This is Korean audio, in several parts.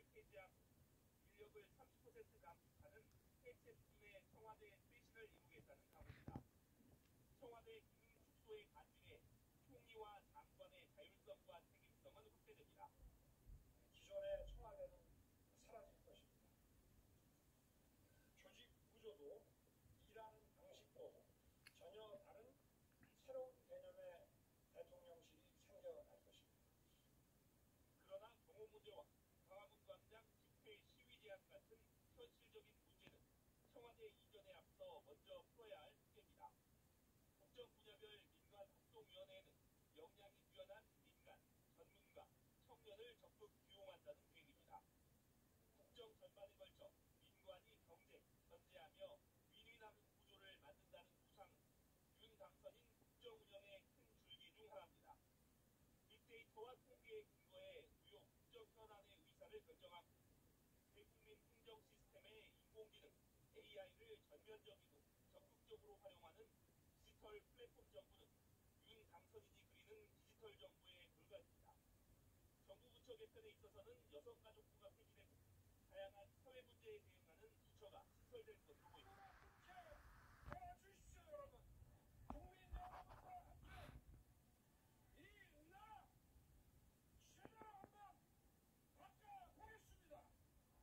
폐지하고 인력을 30% 감축하는 해체 수준의 청와대 쇄신을 이루겠다는 각오입니다. 청와대 기능 축소의 반증에 총리와 장관의 자율성과 책임성은 확대됩니다. 기존의 청와대는 사라질 것입니다. 조직 구조도 일하는 방식도 전혀 다른 새로운 개념의 대통령실이 생겨날 것입니다. 그러나 경호 문제와 광화문 광장 집회 시위 제한 같은 현실적인 문제는 청와대 이전에 앞서 먼저 풀어야 할 숙제입니다. 국정 분야별 민관 합동위원회에는 역량이 뛰어난 민간, 전문가, 청년을 적극 기용한다는 계획입니다. 국정 전반에 걸쳐 민관이 경쟁, 견제하며 윈윈하는 구조를 만든다는 구상은 윤 당선인 국정 운영의 큰 줄기 중 하나입니다. 빅데이터와 통계에 근거해 주요 국정 현안의 의사를 결정하고 대국민 행정 시스템의 인공지능 AI를 전면적이고 적극적으로 활용하는 디지털 플랫폼 정부는 윤 당선인이 그리는 디지털 정부의 결과입니다. 정부 부처 개편에 있어서는 여성가족부가 폐지되고 다양한 사회 문제에 대응하는 부처가 시설될 것으로 보입니다. 도와주십시오, 여러분. 국민 여러분과 함께 이 나라 제대로 한번 바꿔보겠습니다.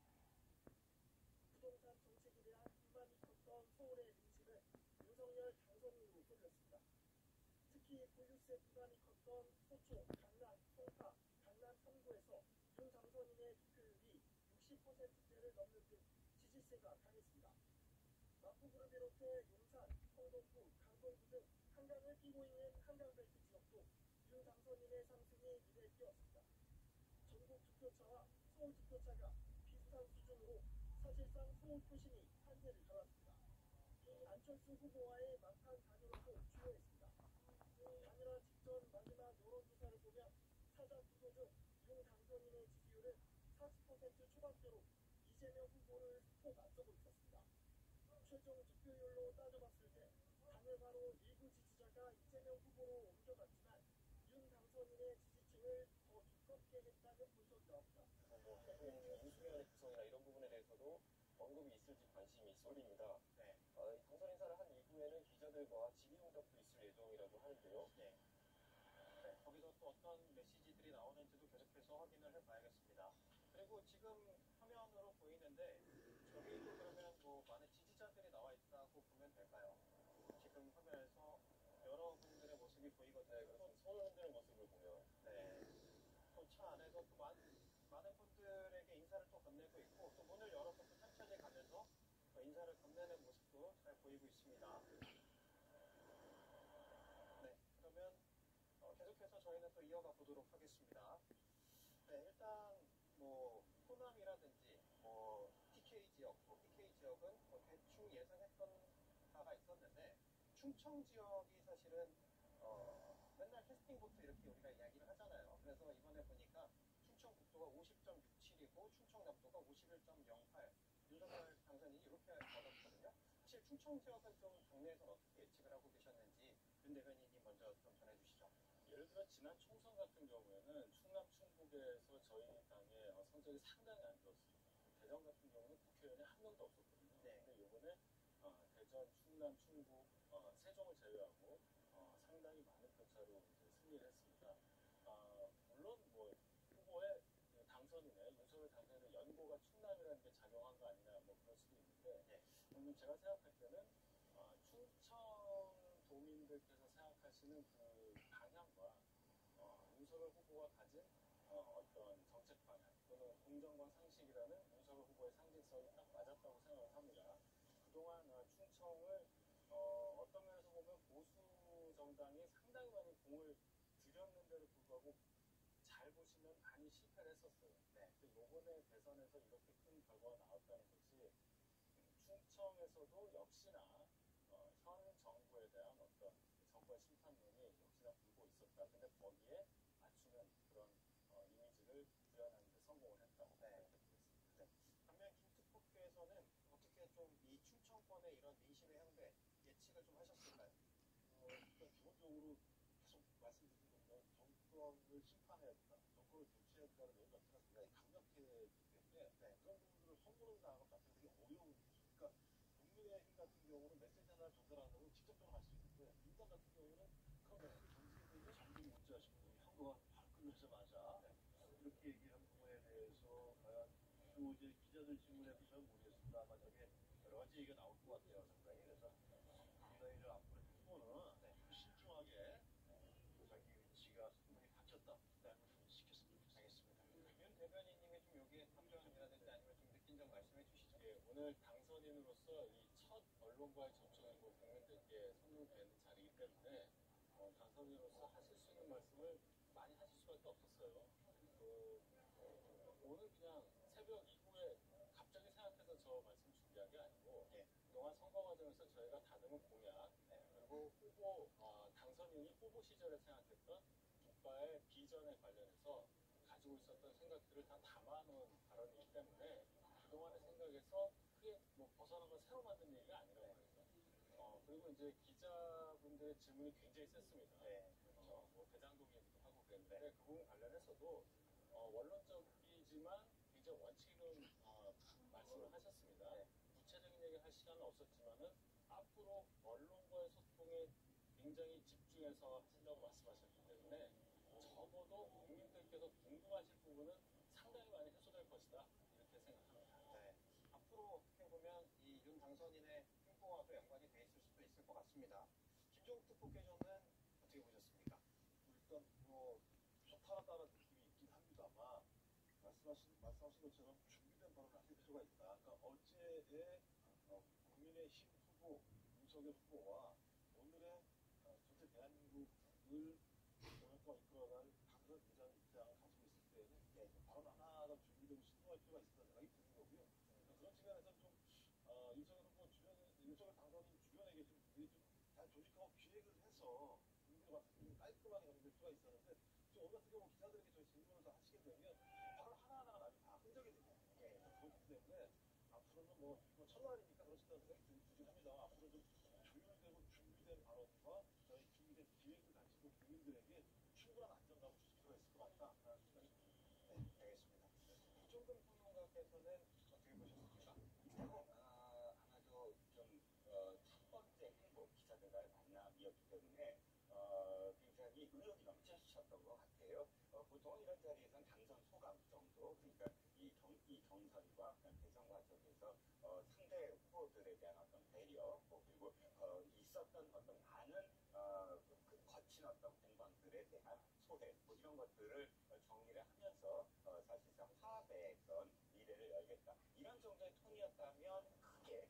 부동산 정책에 대한 불만이 컸던 서울의 민심은 윤석열 당선인으로 돌렸습니다. 특히 보유세 부담이 컸던 서초, 강남, 송파, 강남 3구에서 윤 당선인의 득표율이 60%대를 넘는 등 지지세가 강했습니다. 마포구를 비롯해 용산, 성동구, 강동구 등 한강을 끼고 있는 한강벨트 지역도 윤 당선인의 상승에 눈에 띄었습니다. 전국 득표차와 서울 득표차가 비슷한 수준으로 사실상 서울 표심이 판세를 잡았습니다. 안철수 후보와의 막판 단일화도 주요했습니다. 단일화 직전 마지막 여론조사를 보면 사자 투표 중 윤 당선인의 지지율은 40% 초반대로 이재명 후보를 소폭 앞서고 있었습니다. 최종 득표율로 따져봤을 때 단일화로 일부 지지자가 이재명 후보로 옮겨갔지만 윤 당선인의 지지층을 더 두껍게 했다는 분석이 나옵니다. 인수위원회 구성이나 이런 부분에 대해서도 언급이 있을지 관심이 쏠립니다. 네. 당선 인사를 한 이후에는 기자들과 질의응답도 있을 예정이라고 하는데요. 네. 네. 거기서 또 어떤 메시지들이 나오는지도 계속해서 확인을 해봐야겠습니다. 그리고 지금 화면으로 보이는데 저기도 그러면 뭐 많은 지지자들이 나와 있다고 보면 될까요? 지금 화면에서 여러분들의 모습이 보이거든요. 네, 그래서 손을 흔드는 모습을 보면 네. 또 차 안에서 또 많은 분들에게 인사를 또 건네고 있고 또 문을 열어서 또 천천히 가면서 또 인사를 건네는 모습도 잘 보이고 있습니다. 네, 그러면 계속해서 저희는 또 이어가 보도록 하겠습니다. 네, 일단 뭐 호남이라든지 뭐 TK 지역, PK 지역은 뭐 대충 예상했던 바가 있었는데 충청 지역이 사실은 맨날 캐스팅부터 이렇게 우리가 이야기를 하잖아요. 그래서 이번에 보니까 충청북도가 50.67이고 충청남도가 51.08 윤석열 당선인이 이렇게 얻었거든요. 사실 충청 지역은 좀 당내에서는 어떻게 예측을 하고 계셨는지 윤 대변인이 먼저 좀 전해주시죠. 예를 들어 지난 총선 같은 경우에는 충남 충북에서 저희 당의 성적이 상당히 안 좋았습니다. 대전 같은 경우는 국회의원이 한 명도 없었거든요. 네. 근데 이번에 대전, 충남, 충북, 세종을 제외하고 상당히 많은 표차로 이제 승리를 했습니다. 물론 뭐 후보의 당선인의 윤석열 당선인의 연고가 충남이라는 게 작용한 거 아니냐 뭐 그럴 수도 있는데 제가 생각할 때는 충청 도민들께서 생각하시는 그 방향과 윤석열 후보가 가진 어떤 정책 방향 또는 공정과 상식이라는 윤석열 후보의 상징성이 딱 맞았다고 생각을 합니다. 그동안 충청을 어떤 면에서 보면 보수 정당이 상당히 많은 공을 들였는데도 불구하고 잘 보시면 많이 실패를 했었어요. 네. 근데 이번에 대선에서 이렇게 큰 결과가 나왔다는 것이 충청에서도 역시나 현 정부에 대한 어떤 정부의 심판론이 역시나 불고 있었다. 근데 거기에 맞추는 그런 이미지를 구현하는 데 성공을 했다고 생각해 보겠습니다. 네. 반면 김특보께서는 어떻게 좀 이 충청권의 이런 민심의 향배 예측을 좀 하셨을까요? 일단 기본적으로 계속 말씀드린 것처럼 정권을 심판해야 된다, 정권을 교체해야 된다는 내용 자체가 굉장히 강력했기 때문에 그러니까 국민의힘 같은 경우는 메시지 하나를 전달하는 건 직접적으로 할 수 있는데 민주당 같은 경우는 그런 메시지 전달되는 장기 문자식으로 한동안 바로 끝나자마자 이렇게 얘기한 부분에 대해서 과연 또 이제 기자들 질문에도 잘 모르겠습니다. 아마 저게 여러 가지 얘기가 나올 것 같아요, 상당히. 그래서 국민의힘 앞으로 후보는 신중하게 자기 위치가 상당히 바뀌었다라는 걸 좀 시켰으면 좋겠습니다. 윤 대변인님이 좀 여기에 답변이라든지 아니면 좀 느낀 점 말씀해 주시죠. 예, 오늘 당선인으로서 이 첫 언론과의 접촉이고 국민들께 선물된 자리이기 때문에 당선인으로서 하실 수 있는 말씀을 많이 하실 수밖에 없었어요. 오늘 그냥 새벽 이후에 갑자기 생각해서 저 말씀 준비한 게 아니고 그동안 선거 과정에서 저희가 다듬은 공약 그리고 당선인이 후보 시절에 생각했던 국가의 비전에 관련해서 가지고 있었던 생각들을 다 담아놓은 발언이기 때문에 그동안의 생각에서 크게 뭐 벗어나고 새로 만든 얘기가 아니라고 말이죠. 그리고 이제 기자분들의 질문이 굉장히 셌습니다. 뭐 대장동 얘기도 하고 그랬는데 그 부분 관련해서도 원론적이지만 굉장히 원칙은 말씀을 하셨습니다. 구체적인 얘기를 할 시간은 없었지만은 앞으로 언론과의 소통에 굉장히 집중해서 하신다고 말씀하셨기 때문에 적어도 국민들께서 궁금하실 부분은 상당히 많이 해소될 것이다 이렇게 생각합니다. 앞으로 어떻게 보면 이 윤 당선인의 행보와도 연관이 돼 있을 수도 있을 것 같습니다. 김종국 특보께서는 어떻게 보셨습니까? 일단 뭐 소탈하다는 느낌이 있긴 합니다만 말씀하신 것처럼 준비된 발언을 하실 필요가 있다. 그러니까 어제의 국민의힘 후보 윤석열 후보와 오늘의 전체 대한민국을 5년 동안 이끌어갈 당선 인자의 입장을 가지고 있을 때는 발언 하나하나 준비되고 신중할 필요가 있다는 생각이 드는 거고요. 그런 측면에서 좀 윤석열 당선인 주변에게 좀 잘 조직하고 기획을 해서 국민들 같은 경우 깔끔하게 정리될 필요가 있었는데 지금 오늘 같은 경우 기자들에게 저희 질문을 다 하시게 되면 발언 하나하나가 나중에 다 흔적이 됩니다. 그렇기 때문에 앞으로는 뭐 첫날이니까 그러신다는 생각이 들긴 합니다. 앞으로 좀 조율되고 준비된 발언과 저희 준비된 기획을 가지고 국민들에게 충분한 안정감을 주실 필요가 있을 것 같다라는 생각이 듭니다. 알겠습니다. 이종근 평론가께서는 어떻게 보셨습니까? 아마도 좀 첫 번째 행보 기자들과의 만남이었기 때문에 굉장히 의욕이 넘치셨던 것 같아요. 보통 이런 자리에서는 당선 소감 정도, 그러니까 이 경선과 대선 과정에서 상대 후보들에 대한 어떤 배려, 그리고 있었던 어떤 많은 거친 어떤 공방들에 대한 소회, 뭐 이런 것들을 정리를 하면서 사실상 화합의 어떤 미래를 열겠다. 이런 정도의 톤이었다면 크게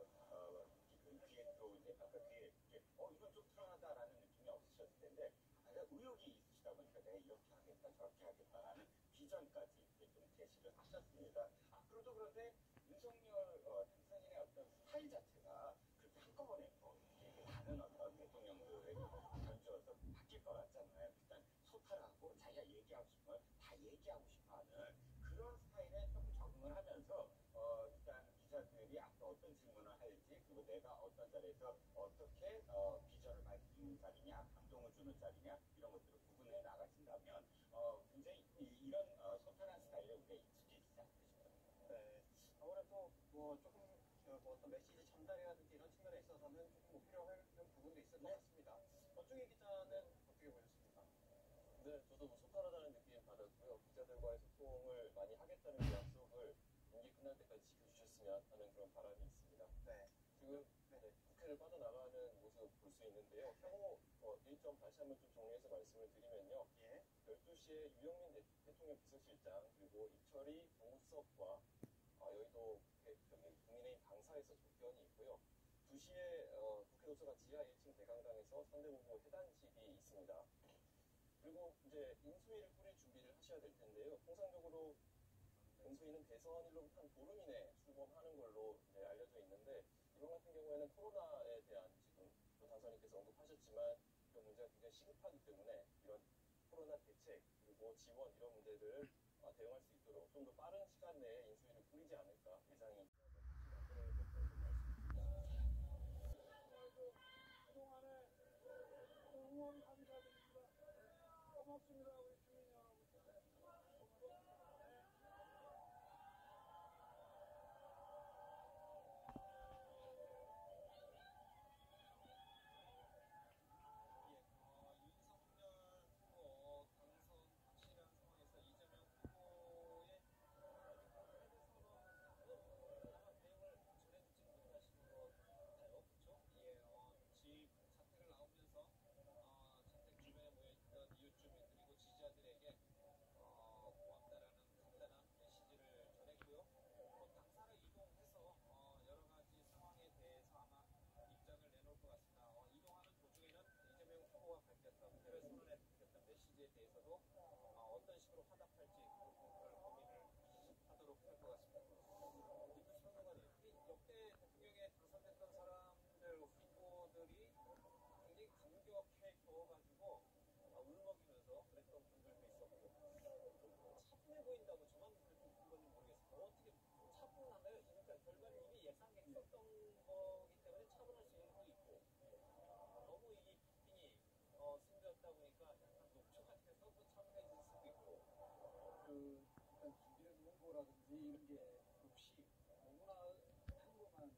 귀에 들어오지, 아까 귀에 이건 좀 불안하다라는 느낌이 없으셨을 텐데 의욕이 있으시다 보니까 내가 이렇게 하겠다 저렇게 하겠다라는 비전까지 좀 제시를 하셨습니다. 앞으로도 그런데 윤석열 당선인의 어떤 스타일 자체가 그렇게 한꺼번에 많은 어떤 대통령들에게 견주어서 바뀔 것 같지 않나요? 일단 소탈하고 자기가 얘기하고 싶은 걸 다 얘기하고 싶어하는 그런 스타일에 조금 적응을 하면서 일단 기자들이 앞으로 어떤 질문을 할지, 그리고 내가 어떤 자리에서 어떻게 비전을 밝히는 자리냐, 감동을 주는 자리냐, 이런 것들을 구분해 나가신다면 굉장히 이런 소탈한 스타일에 우리가 익숙해지지 않을까 싶습니다. 아무래도 뭐 조금 뭐 어떤 메시지 전달이라든지 이런 측면에 있어서는 조금 뭐 필요한 부분도 있을 것 같습니다. 권중희 기자는 어떻게 보셨습니까? 네, 저도 뭐 소탈하다는 느낌 받았고요. 기자들과의 소통을 많이 하겠다는 그 약속을 임기 끝날 때까지 지켜주셨으면 하는 그런 바람이 있습니다. 지금 국회를 빠져나가는 모습 볼 수 있는데요. 향후 일정 다시 한번 좀 정리해서 말씀을 드리면요. 12시에 유영민 대통령 비서실장 그리고 이철희 정무수석과 여의도 국민의힘 당사에서 접견이 있고요. 2시에 국회 도서관 지하 1층 대강당에서 상대후보 회단식이 있습니다. 그리고 이제 인수위를 꾸릴 준비를 하셔야 될 텐데요. 통상적으로 인수위는 대선일로부터 한 보름 이내 출범하는 걸로 이제 알려져 있는데 이번 같은 경우에는 코로나에 대한 지금 당선인께서 언급하셨지만 이런 문제가 굉장히 시급하기 때문에 이런 코로나 대책 그리고 지원 이런 문제들을 대응할 수 있도록 좀 더 빠른 시간 내에 인수위를 꾸리지 않을까 예상이 그동안에 응원 감사드립니다. 고맙습니다, 우리 주민 여러분. 고맙습니다. 했던 거기 때문에 차분할 수 있는 것도 있고 너무 이 빅빈이 승부였다 보니까 약간 녹초 같아서 또 차분해질 수도 있고 그 일단 준비된 원고라든지 이런 게 없이 너무나 평범한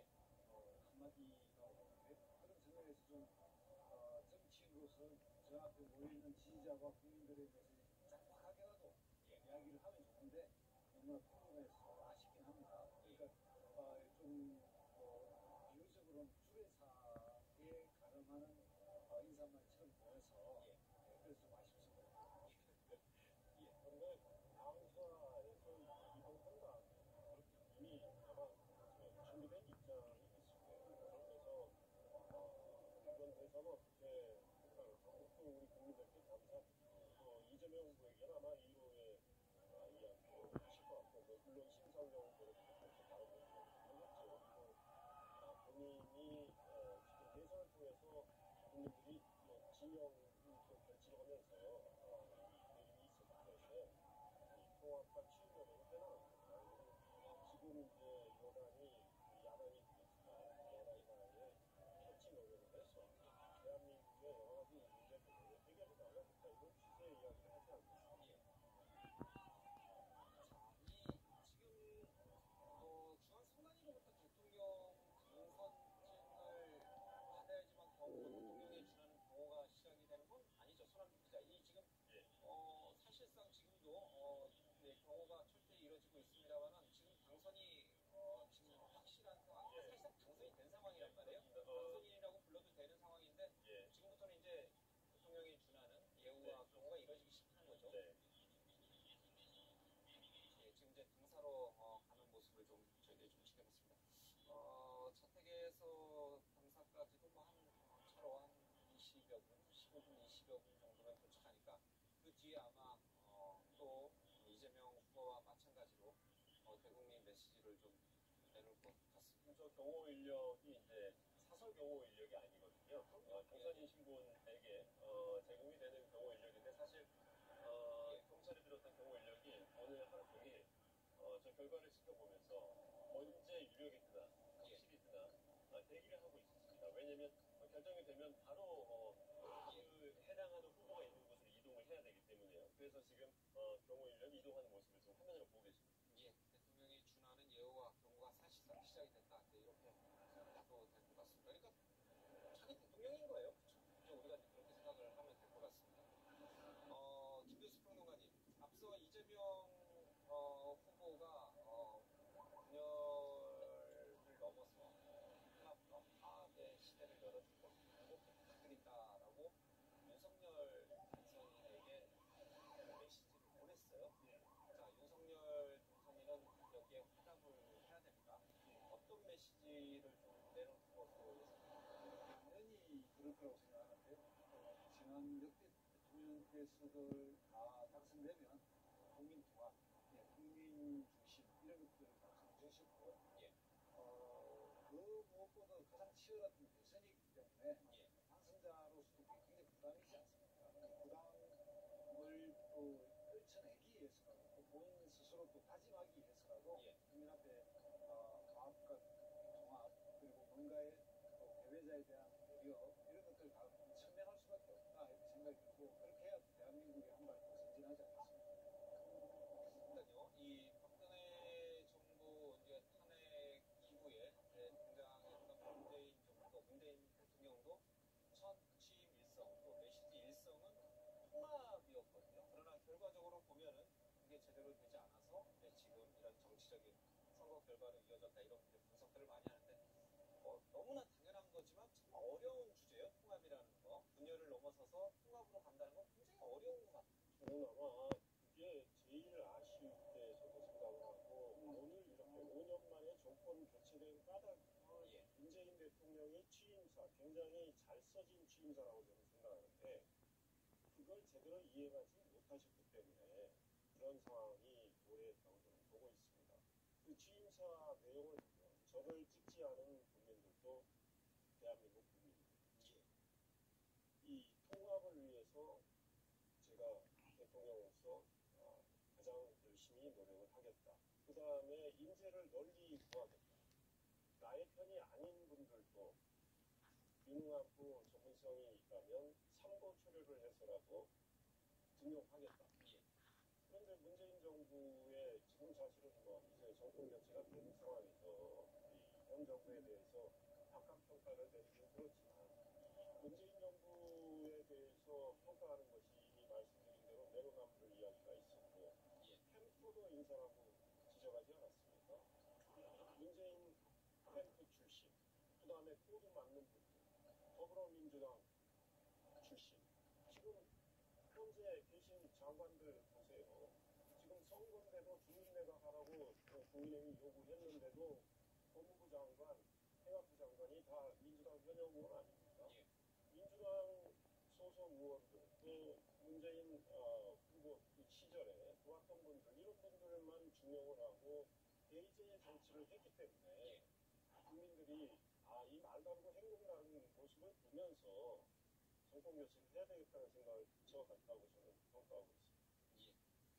한마디가 오는데 그런 상황에서 좀 정치인으로서 저 앞에 모여있는 지지자와 국민들에 대해서 짤막하게라도 이야기를 하면 좋은데 너무나 평범해서 아쉽긴 합니다. 그러니까 좀 비유적으로는 주례사에 가름하는 인사말처럼 보여서 그래서 좀 아쉽습니다. 그런데 당사에서 이번 판단 이미 아마 준비된 입장이 있을 거예요. 그래서 이번 대선 어떻게 평가를 하고 또 우리 국민들께 감사드리고 이재명 후보에게는 아마 1호의 이야기를 하실 것 같고 물론 심상정 후보를 비롯해서 다른 분들도 있겠죠. 그리고 본인이 지금 대선을 통해서 국민들이 진영을 또 결집하면서 내림이 있었기 때문에 이 통합과 친명을 빼나갑니다. 지금 이제 여당이 야당이 되겠지만 야당과의 협치 노력을 해서 대한민국의 여러 가지 문제들을 해결해 나가겠다 이런 취지의 이야기를 하지 않겠습니까? 중앙 선관위로부터 대통령 당선증을 받아야지만 경호가 대통령에 준하는 경호가 시작이 되는 건 아니죠. 손학규 기자. 이 지금 사실상 지금도 경호가 철저히 이루어지고 있습니다만은 지금 당선이 지금 확실한 상황. 사실상 당선이 된 상황이란 말이에요. 당선인이라고 불러도 되는 상황인데 지금부터는 이제 대통령에 준하는 예우와 경호가 이루어지기 시작하는 거죠. 지금 이제 당사로 가는 모습을 좀 저희들이 좀 지켜봤습니다. 자택에서 당사까지도 뭐 한 차로 한 20여 분, 15분, 20여 분 정도면 도착하니까 그 뒤에 아마 또 이재명 후보와 마찬가지로 대국민 메시지를 좀 내놓을 것 같습니다. 저 경호 인력이 이제 사설 경호 인력이 아니거든요. 당선인 신분에게 제공이 되는 경호 인력인데 사실 경찰을 비롯한 경호 인력이 오늘 하루 종일 저 결과를 지켜보면서 언제 유력이 드나 확실히 드나 대기를 하고 있었습니다. 왜냐면 결정이 되면 바로 그 해당하는 후보가 있는 곳으로 이동을 해야 되기 때문에요. 그래서 지금 경호 인력이 이동하는 모습을 지금 화면으로 보고 계십니다. 대통령이 준하는 예우와 경호가 사실상 시작이 됐다. 이렇게 생각해도 될 것 같습니다. 그러니까 자기 대통령인 거예요. 그렇죠? 우리가 그렇게 생각을 하면 될 것 같습니다. 김교수 평론가님, 앞서 이재명 후보가 분열을 넘어서 통합과 화합의 시대를 열어주고 행복을 부탁드린다라고 윤석열 당선인에게 메시지를 보냈어요. 자, 윤석열 당선인은 여기에 화답을 해야 됩니다. 어떤 메시지를 좀 내놓을 것으로 예상됩니까? 당연히 그럴 거라고 생각하는데요. 지난 역대 대통령께서들 다 당선되면 국민 통합, 국민 중심 이런 것들을 말씀해 주셨고, 그 무엇보다 가장 치열했던 대선이기 때문에 당선자로서도 굉장히 부담이지 않습니까? 그 부담을 또 떨쳐내기 위해서라도 또 본인 스스로 또 다짐하기 위해서라도 국민 앞에 화합과 통합 그리고 뭔가의 또 패배자에 대한 배려 이런 것들을 다 천명할 수밖에 없다 이렇게 생각이 들고 그렇게 해야 대한민국이 한 발 더 전진하지 않겠습니까? 그러니까요, 이 박근혜 정부 이제 탄핵 이후에 등장했던 문재인 대통령도 첫 취임 일성 또 메시지 일성은 통합이었거든요. 그러나 결과적으로 보면은 그게 제대로 되지 않아서 지금 이런 정치적인 선거 결과로 이어졌다 이런 분석들을 많이 하는데 너무나 당연한 거지만 참 어려운 주제예요. 통합이라는 거. 분열을 넘어서서 통합으로 간다는 건 굉장히 어려운 것 같아요. 저는 아마 그게 제일 아쉬울 때 저도 생각을 하고 오늘 이렇게 5년 만에 정권 교체된 까닭을 문재인 대통령의 취임사 굉장히 잘 써진 취임사라고 저는 생각하는데 그걸 제대로 이해하지 못하셨기 때문에 그런 상황이 도래했다고 저는 보고 있습니다. 그 취임사 내용을 보면 저를 찍지 않은 국민들도 대한민국 국민입니다. 이 통합을 위해서 제가 대통령으로서 가장 열심히 노력을 하겠다. 그 다음에 인재를 널리 구하겠다. 나의 나의 편이 아닌 분들도 민감하고 전문성이 있다면 참고 처리를 해서라도 등용하겠다. 그런데 문재인 정부의 지금 사실은 뭐 이제 정권 교체가 된 상황에서 현 정부에 대해서 각각 평가를 내리긴 그렇지만 문재인 정부에 대해서 평가하는 것이 이미 말씀드린 대로 내로남불 이야기가 있었고 캠프도 인사라고 지적하지 않았습니까? 문재인 캠프 출신, 그 다음에 코드 맞는 분들, 더불어민주당 출신, 지금 현재 계신 장관들 보세요. 지금 선거인데도 주민내가 하라고 국민의힘이 요구했는데도 법무부 장관, 해외부 장관이 다 민주당 현역 의원 아닙니까? 민주당 소속 의원들, 또 문재인 후보 시절에 좋았던 분들, 이런 분들만 중용을 하고 대의제 정치를 했기 때문에 국민들이 이 말 다르고 행동 다른 모습을 보면서 정권 교체를 해야 되겠다는 생각을 지어갔다고 저는 평가하고 있습니다.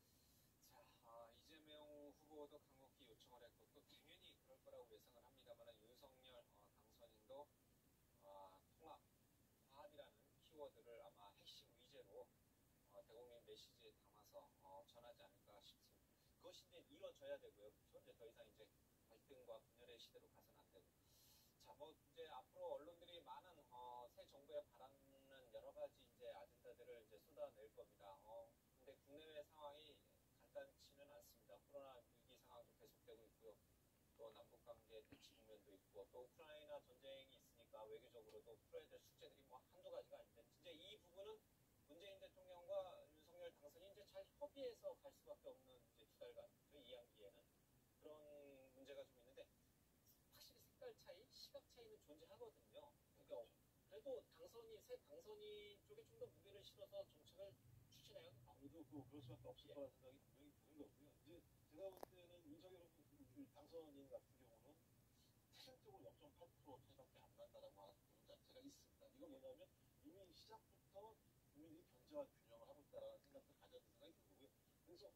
이재명 후보도 강력히 요청을 했고 또 당연히 그럴 거라고 예상을 합니다만 윤석열 당선인도 통합, 화합이라는 키워드를 아마 핵심 의제로 대국민 메시지에 담아서 전하지 않을까 싶습니다. 그것이 이제 이루어져야 되고요. 그렇죠? 이제 더 이상 이제 갈등과 분열의 시대로 가서는 안 되고. 이제 앞으로 언론들이 많은 새 정부에 바라는 여러 가지 이제 아젠다들을 이제 쏟아낼 겁니다. 근데 국내외 상황이 간단치는 않습니다. 코로나 위기 상황도 계속되고 있고요. 또 남북 관계 대치 국면도 있고 또 우크라이나 전쟁이 있으니까 외교적으로도 풀어야 될 숙제들이 뭐 한두 가지가 아닌데 이제 이 부분은 문재인 대통령과 윤석열 당선이 이제 잘 협의해서 갈 수밖에 없는 이제 두 달간 저희 2학기에는 그런 문제가 좀 있는데 확실히 색깔 차이, 시각 차이는 존재하거든요. 그러니까 그래도 새 당선인 쪽에 좀 더 무게를 실어서 정책을 추진해야 아무래도 그럴 수밖에 없을 거라는 생각이 분명히 드는 거고요. 이제 제가 볼 때는 윤석열 당선인 같은 경우는 체력적으로 0.8% 차이밖에 안 난다라고 하는 부분 자체가 있습니다. 이건 뭐냐면 이미 시작부터 국민들이 견제와 균형을 하고 있다라는 생각도 가져야 되는 생각이 들고요. 그래서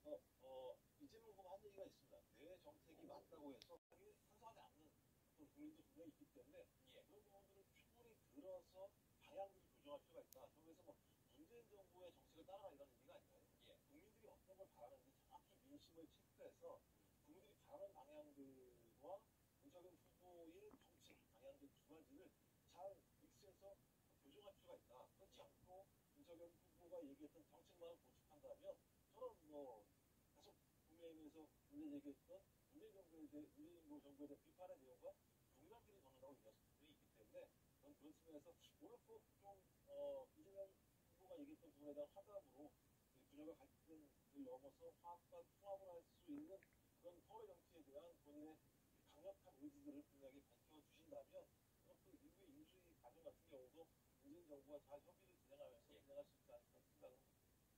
이재명 후보가 한 얘기가 있습니다. 내 정책이 맞다고 해서 거기에 찬성하지 않는 또 국민도 분명히 있기 때문에 그런 부분들을 충분히 들어서 방향들을 조정할 필요가 있다. 그래서 뭐 문재인 정부의 정책을 따라가 이런 얘기가 아니라요. 국민들이 어떤 걸 바라는지 정확히 민심을 체크해서 국민들이 바라는 방향들과 윤석열 후보의 정책 방향들 두 가지를 잘 믹스해서 교정할 필요가 있다. 그렇지 않고 윤석열 후보가 얘기했던 정책만을 고집한다면 저는 뭐 계속 국민의힘에서 문제 제기했던 문재인 정부에 대한 비판의 내용과 동일하게 전환하고 있는 부분이 있기 때문에 저는 그런 측면에서 오늘 좀 이재명 후보가 얘기했던 부분에 대한 화답으로 분열과 갈등을 넘어서 화합과 통합을 할 수 있는 그런 서울의 정치에 대한 본인의 강력한 의지들을 분명히 밝혀주신다면 그런 그 이후의 인수위 과정 같은 경우도 문재인 정부가 잘 협의를 진행하면서 진행할 수 있지 않을까 생각합니다.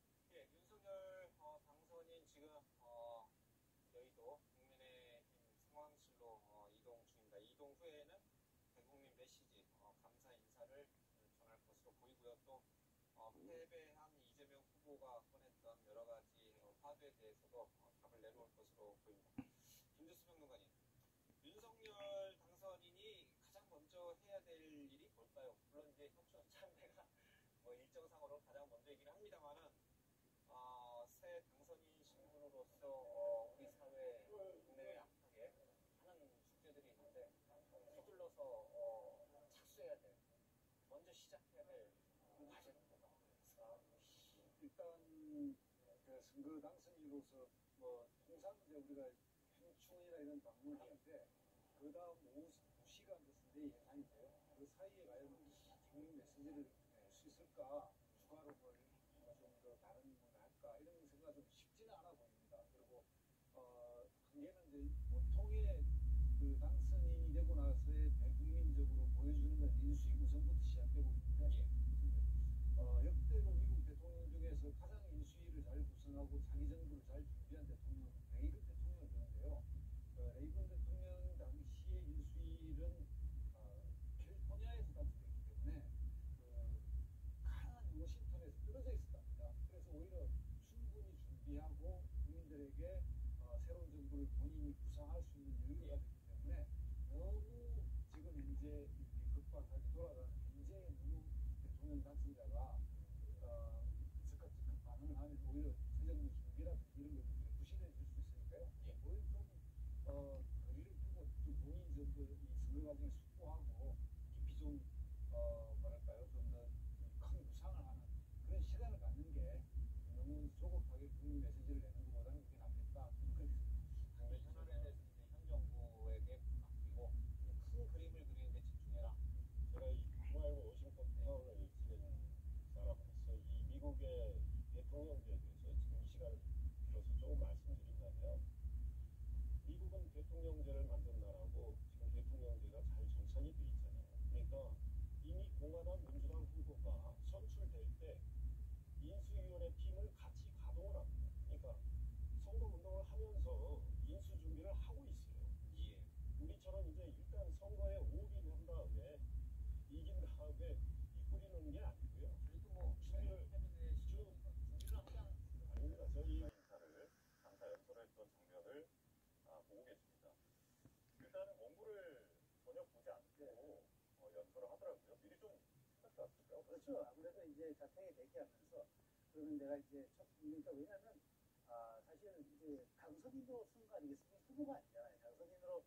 윤석열 당선인 지금 여의도 국민의힘 상황실로 이동 중입니다. 이동 후에는 대국민 메시지 감사 인사를 전할 것으로 보이고요. 또 패배한 이재명 후보가 꺼냈던 여러 가지 화두에 대해서도 답을 내놓을 것으로 보입니다. 김주수 평론가님, 윤석열 당선인이 가장 먼저 해야 될 일이 뭘까요? 물론 이제 혁신 참배가 일정상으로 가장 먼저이긴 합니다만은 새 당선인 신분으로서 우리 사회 국내외 앞하게 하는 숙제들이 있는데 서둘러서 착수해야 될, 먼저 시작해야 될 과제는 뭐가 있을까요? 일단 그 선거 당선인으로서 뭐 통상 이제 우리가 행충이나 이런 방문을 하는데 그 다음 오후 2시간 됐을 때 예상인데요. 그 사이에 과연 국민 메시지를 낼 수 있을까? 추가로 좀더 다른 걸 할까? 이런 생각가 좀 쉽지는 않아 보입니다. 그리고 한계는 이제 보통의 그 당선인이 되고 나서의 대국민적으로 보여주는 건 인수위 구성부터 시작되고 있는데 역대로 미국 대통령 중에서 가장 인수위를 잘 구성하고 자기 정부를 잘 준비한 대통령은 레이건 대통령이었는데요. 레이건 대통령 당시의 인수위는 캘리포니아에서 탄생했기 때문에 큰 워싱턴에서 떨어져 있었답니다. 그래서 오히려 충분히 준비하고 국민들에게 새로운 정부를 본인이 구상할 수 있는 여유가 됐기 때문에 너무 그걸 가지고 숙고하고 깊이 좀 뭐랄까요 좀 더 큰 구상을 하는 그런 시간을 갖는 게 너무 조급하게 국민 메시지를 내는 것보다는 그게 낫겠다 그렇게 생각합니다. 당내 현안에 대해서 이제 현 정부에게 맡기고 큰 그림을 그리는 데 집중해라. 제가 이 코로나19 워싱턴 타운을 지낸 사람으로서 이 미국의 대통령제에 대해서 지금 이 시간을 빌어서 조금 말씀드린다면 미국은 대통령제를 만든 나라고 지금 대통령제가 잘 정착이 돼 있잖아요. 그러니까 이미 공화당 민주당 후보가 선출될 때 인수위원회 팀을 같이 가동을 합니다. 그러니까 선거운동을 하면서 인수 준비를 하고 있어요. 예. 우리처럼 이제 일단 선거에 오기를 한 다음에 이긴 다음에 이끌리는 게 아니고요. 저희도 뭐 준비를 해는데 준비를 하지 않습니다. 아닙니다. 저희 인사를 감사 연설을 했던 장면을 보고 계십니다. 일단은 원고를 전혀 보지 않고 연설을 하더라고요. 미리 좀 생각해 왔을까요? 그렇죠. 아무래도 이제 자택에 대기하면서 그러면 내가 이제 첫 그러니까 왜냐하면 사실 이제 당선인으로 선거 아니겠습니까? 후보가 아니잖아요. 당선인으로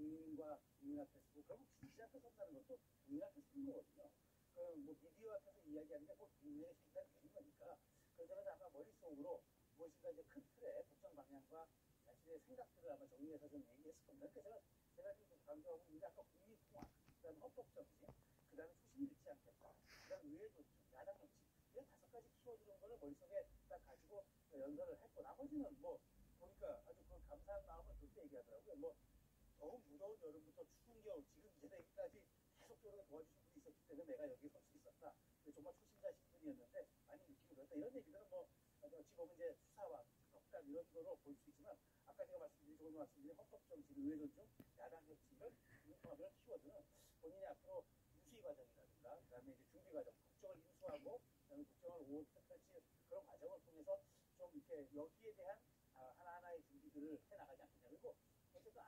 국민 앞에 서고 결국 주지 앞에 선다는 것도 국민 앞에 선 거거든요. 그럼 뭐 미디어 앞에서 이야기하는 게뭐 국민에게 생각이 되는 거니까 그러자면 아마 머릿속으로 무엇인가 이제 큰 틀의 국정 방향과 자신의 생각들을 아마 정리해서 좀 얘기했을 겁니다. 그러니까 제가 지금 강조하고 있는데 아까 국민 통합, 그다음에 헌법 정신, 그다음에 초심 잃지 않겠다, 그다음에 의회 존중, 야당 정치 이런 5가지 키워드 정도를 머릿속에 딱 가지고 연설을 했고 나머지는 뭐 보니까 아주 그 감사한 마음을 그때 얘기하더라고요. 뭐 더욱 무더운 여름부터 추운 겨울 지금 이제 되기까지 계속적으로 도와주신 분이 있었기 때문에 내가 여기 설 수 있었다. 정말 초심자신 분이었는데 많이 느끼고 그랬다. 이런 얘기들은 뭐 어찌 보면 이제 수사와 특검감 이런 거로 볼 수 있지만 아까 제가 조금 말씀드린 헌법 정신, 의회 존중, 야당 협치를 통합이라는 키워드는 본인이 앞으로 인수위 과정이라든가 그다음에 이제 준비 과정, 국정을 인수하고 그다음에 국정을 펼칠 그런 과정을 통해서 좀 이렇게 여기에 대한 하나하나의 준비들을 해 나가지 않겠냐. 그리고 어쨌든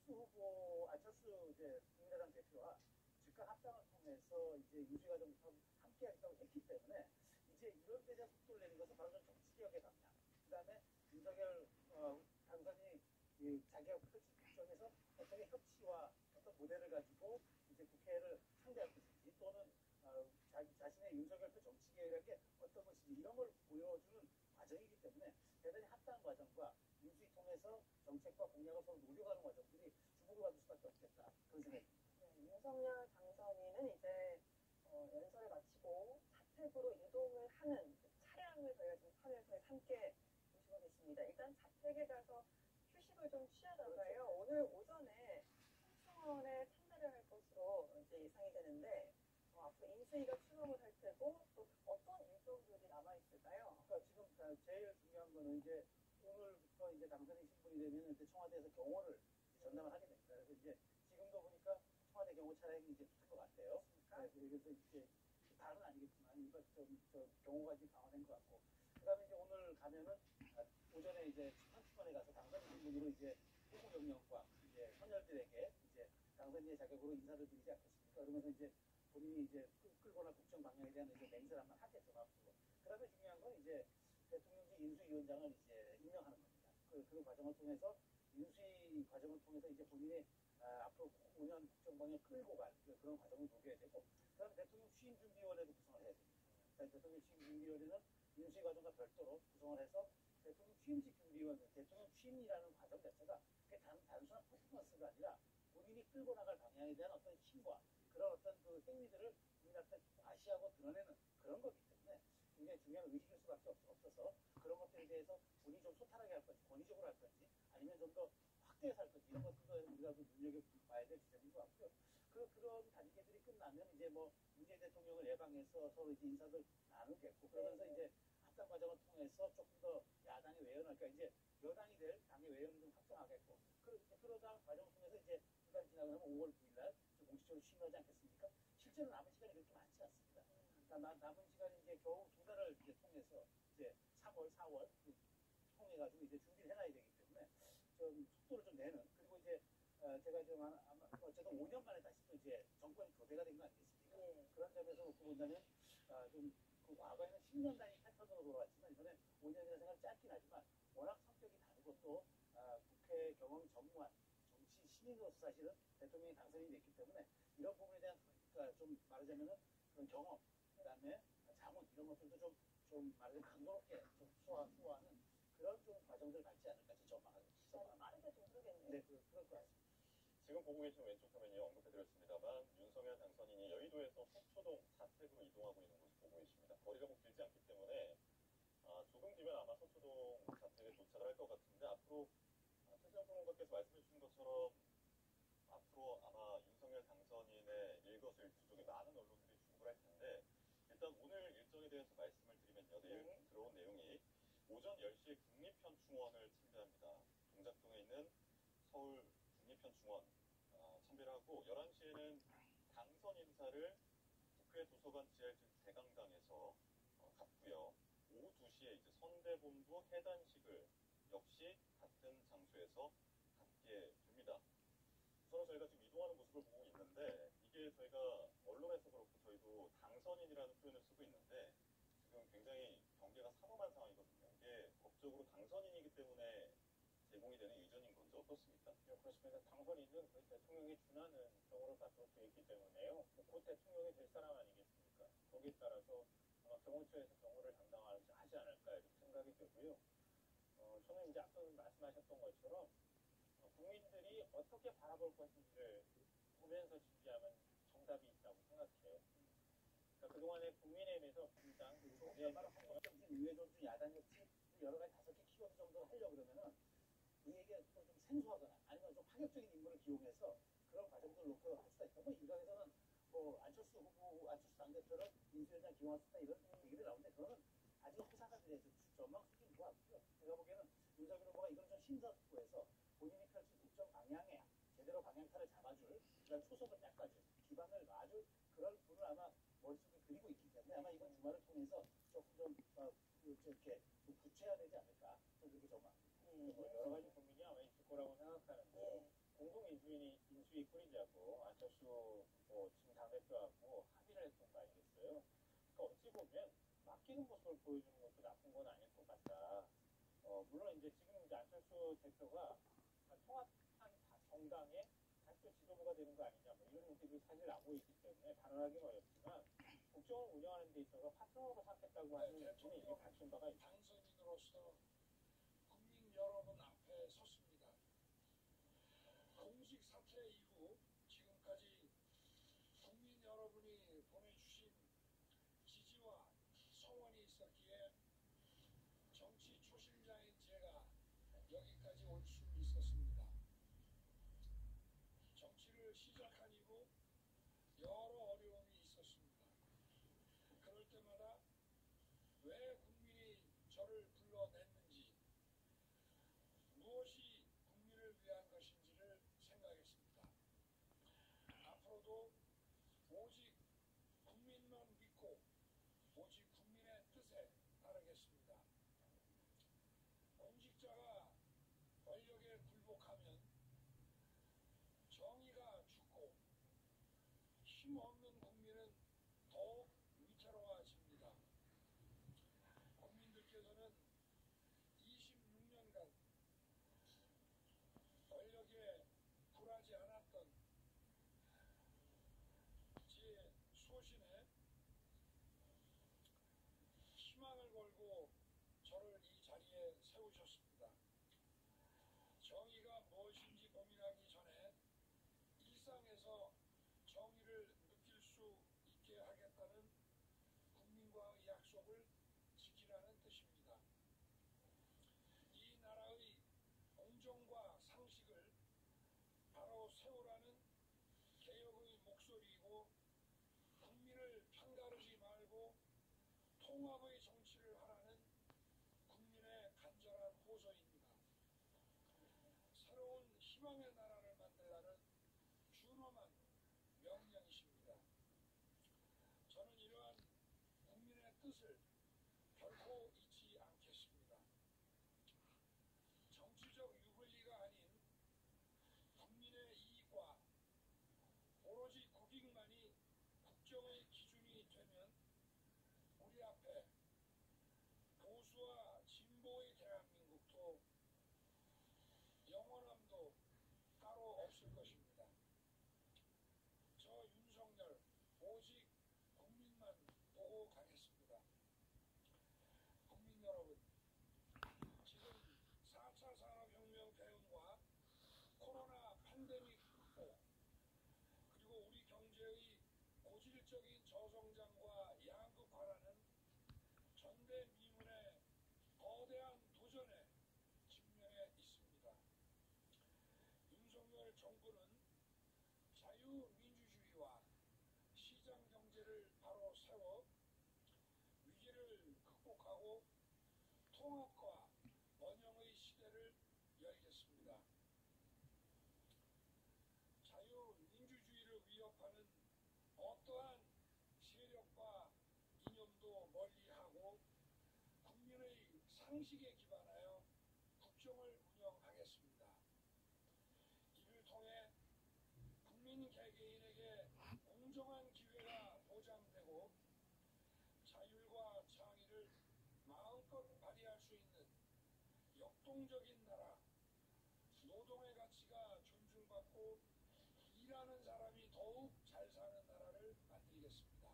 안철수 이제 국민의당 대표와 즉각 합당을 통해서 이제 인수위 과정부터 함께 하겠다고 했기 때문에 이제 이런 데 대한 속도를 내는 것은 바로 좀 정치개혁의 방향. 그다음에 윤석열 당선인이 자기가 펼칠 국정에서 어떻게 협치와 어떤 모델을 가지고 이제 국회를 상대할 것인지 또는 자신의 윤석열 정치개혁이라는 게 어떤 것인지 이런 걸 보여주는 과정이기 때문에 대단히 합당 과정과 인수위 통해서 정책과 공약을 서로 노려가는 과정들이 주목을 받을 수밖에 없겠다. 그런 생각입니다. 윤석열 당선인은 이제 연설을 마치고 자택으로 이동을 하는 그 차량을 저희가 지금 화면에서 함께 보시고 계십니다. 일단 자택에 가서 휴식을 좀 취하다가 해요. 오늘 오전에 한충원에 참배를 할 것으로 이제 예상이 되는데 앞으로 인수위가 출범을 할 테고 또 어떤 일정들이 남아 있을까요? 그러니까 지금 제일 중요한 거는 이제 오늘부터 이제 당선인 신분이 되면 이제 청와대에서 경호를 전담을 하게 됩니다. 그래서 이제 지금도 보니까 청와대 경호 차량이 이제 붙을 것 같아요. 네, 그래서 이제 다는 아니겠지만 이거 저 경호가 지금 강화된 것 같고 그다음에 이제 오늘 가면은 오전에 이제 한충원에 가서 당선인 신분으로 이제 후보 명령과 이제 선열들에게 이제 당선인의 자격으로 인사를 드리지 않겠습니까? 그러면서 이제 본인이 이제 끌거나 국정 방향에 대한 이제 맹세를 한번 하겠죠, 앞으로. 그다음에 중요한 건 이제 대통령직 인수위원장을 이제 임명하는 겁니다. 그 과정을 통해서 인수위 과정을 통해서 이제 본인의 앞으로 5년 국정 방향 끌고 갈 그런 과정을 보게 되고, 그다음에 대통령 취임준비위원회도 구성을 해야 됩니다. 대통령 취임준비위원회는 인수위 과정과 별도로 구성을 해서 대통령 취임식 준비위원회, 대통령 취임이라는 과정 자체가 단순한 퍼포먼스가 아니라 본인이 끌고 나갈 방향에 대한 어떤 힘과 그런 어떤 그 행위들을 국민 앞에 과시하고 드러내는 그런 거기 때문에 굉장히 중요한 의식일 수밖에 없어서 그런 것들에 대해서 본인이 좀 소탈하게 할 건지, 권위적으로 할 건지, 아니면 좀 더 확대해서 할 건지, 이런 것들도 우리가 좀 눈여겨봐야 될 지점인 것 같고요. 그런 단계들이 끝나면 이제 뭐 문재인 대통령을 예방해서 서로 이제 인사들 나누겠고, 그러면서 이제 합당 과정을 통해서 조금 더 야당의 외연을, 그러니까 이제 여당이 될 당의 외연을 좀 확정하겠고, 그러다 과정을 통해서 이제 두 달 지나고 나면 5월 9일날 공식적으로 취임하지 않겠습니까? 실제로 남은 시간이 그렇게 많지 않습니다. 남은 시간이 이제 겨우 2달을 이제 통해서 이제 3월, 4월 통해가지고 이제 준비를 해놔야 되기 때문에 좀 속도를 좀 내는, 그리고 이제 제가 좀 아마 어쨌든 5년 만에 다시 또 이제 정권이 교대가 된 거 아니겠습니까? 그런 점에서 놓고 본다면 좀 그 과거에는 10년 단위 패턴으로 돌아왔지만 이번에 5년이라는 생각이 짧긴 하지만 워낙 성격이 다르고 또 국회 경험 전무한 정치 신인으로서 사실은 대통령이 당선이 됐기 때문에 이런 부분에 대한 그러니까 좀 말하자면은 그런 경험, 그다음에 자문 이런 것들도 좀 말하자면 강도롭게 좀 소화하는 그런 좀 과정들을 밟지 않을까 제 전망합니다. 빠르게 좀 흐르겠네요. 네, 그럴 것 같습니다. 지금 보고 계신 왼쪽 화면이 언급해드렸습니다만 윤석열 당선인이 여의도에서 서초동 자택으로 이동하고 있는 모습 보고 계십니다. 거리가 뭐 길지 않기 때문에 조금 뒤면 아마 서초동 자택에 도착을 할 것 같은데 앞으로 최재형 평론가께서 말씀해 주신 것처럼 앞으로 아마 윤석열 당선인의 일거수일투족에 많은 언론들이 주목을 할 텐데 일단 오늘 일정에 대해서 말씀을 드리면요. 내일 들어온 내용이 오전 10시에 국립현충원을 참배합니다. 동작동에 있는 서울 국립현충원 참배를 하고 11시에는 당선 인사를 국회 도서관 지하일진 대강당에서 갖고요. 오후 2시에 이제 선대본부 해단식을 역시 같은 장소에서 갖게 됩니다. 우선 저희가 지금 이동하는 모습을 보고 있는데 이게 저희가 언론에서 그렇고 저희도 당선인이라는 표현을 쓰고 있는데 지금 굉장히 경계가 삼엄한 상황이거든요. 이게 법적으로 당선인이기 때문에 제공이 되는 의전인 건지 어떻습니까? 네, 그렇습니다. 당선인은 거의 대통령이 준하는 경우를 갖도록 되어 있기 때문에요. 곧 대통령이 될 사람 아니겠습니까? 거기에 따라서 아마 경호처에서 경호를 담당하지 않을까 이렇게 생각이 되고요. 저는 이제 앞서 말씀하셨던 것처럼 국민들이 어떻게 바라볼 것인지를 보면서 준비하면 정답이 있다고 생각해요. 그러니까 그동안에 국민의힘에서 분당 바로 한국정신 유해존중 야당이었지 여러 가지 5개 키워드 정도 하려고 그러면은 우리에게 좀 생소하거나 아니면 좀 파격적인 인물을 기용해서 그런 과정들을 놓고 할 수가 있다. 뭐 일각에서는 뭐 안철수 후보, 안철수 당대표를 인수위원장 기용할 수 있다 이런 얘기를 나오는데 그거는 아직 허사가 돼서 전망 수준인 것 같고요. 제가 보기에는 윤석열 후보가 이걸 좀 심사숙고해서 본인이 펼칠 국정 방향에 제대로 방향타를 잡아줄 그런 초석을 닦아줄 기반을 놔줄 그런 분을 아마 머릿속에 그리고 있기 때문에 아마 이번 주말을 통해서 조금 이렇게 좀 구체화되지 않을까 좀 그렇게 전망합니다. 여러 가지 고민이 아마 있을 거라고 생각하는데 공동 인수위 꾸리자고 안철수 지금 당대표하고 합의를 했던 거 아니겠어요? 그러니까 어찌 보면 맡기는 모습을 보여주는 것도 나쁜 건 아닐 것 같다. 물론 이제 지금 이제 안철수 대표가 통합한 정당의 다시 지도부가 되는 거 아니냐 뭐 이런 얘기도 사실 나오고 있기 때문에 단언하기는 어렵지만 국정을 운영하는 데 있어서 파트너로 삼겠다고 하는 분이 이미 갖춘 바가 있습니다. 당선인으로서 국민 여러분 앞에 섰습니다. 공식 사퇴 이후 지금까지 국민 여러분이 보내주신 지지와 성원이 있었기에 정치 초심자인 제가 여기까지 올 수 있었습니다. 정치를 시작한 이후 여러 어려움이 있었습니다. 그럴 때마다 왜 국민이 저를 불러냈는지 무엇이 국민을 위한 것인지를 생각했습니다. 앞으로도 오직 국민만 믿고 오직 국민의 뜻에 따르겠습니다. 공직자가 권력에 굴복하면 정의가 죽고 힘없는 국민은 더욱 위태로워집니다. 국민들께서는 26년간 권력에 굴하지 않았던 제 소신에 희망을 걸고 저를 이 자리에 세우셨습니다. 정의가 무엇인지 고민하기 전에 일상에서 정의를 느낄 수 있게 하겠다는 국민과의 약속을 지키라는 뜻입니다. 이 나라의 공정과 상식을 바로 세우라는 개혁의 목소리이고 국민을 편가르지 말고 통합의 정치를 하라는 국민의 간절한 호소입니다. 새로운 희망의 나라를 만들라는 준엄한 명령이십니다. 저는 이러한 국민의 뜻을 결코 잊지 않겠습니다. 정치적 유불리가 아닌 국민의 이익과 오로지 국익만이 국정의 기준이 되면 우리 앞에 보수와 진보의 대한민국도 영원함도 따로 없을 것입니다. 경제의 고질적인 저성장과 양극화라는 전대미문의 거대한 도전에 직면해 있습니다. 윤석열 정부는 자유민주주의와 시장경제를 바로 세워 위기를 극복하고 통합과 번영의 시대를 열겠습니다. 자유민주주의를 위협하는 어떠한 세력과 이념도 멀리하고 국민의 상식에 기반하여 국정을 운영하겠습니다. 이를 통해 국민 개개인에게 공정한 기회가 보장되고 자율과 창의를 마음껏 발휘할 수 있는 역동적인 나라, 노동의 가치가 존중받고 일하는 사람이 더욱 잘 사는 나라를 만들겠습니다.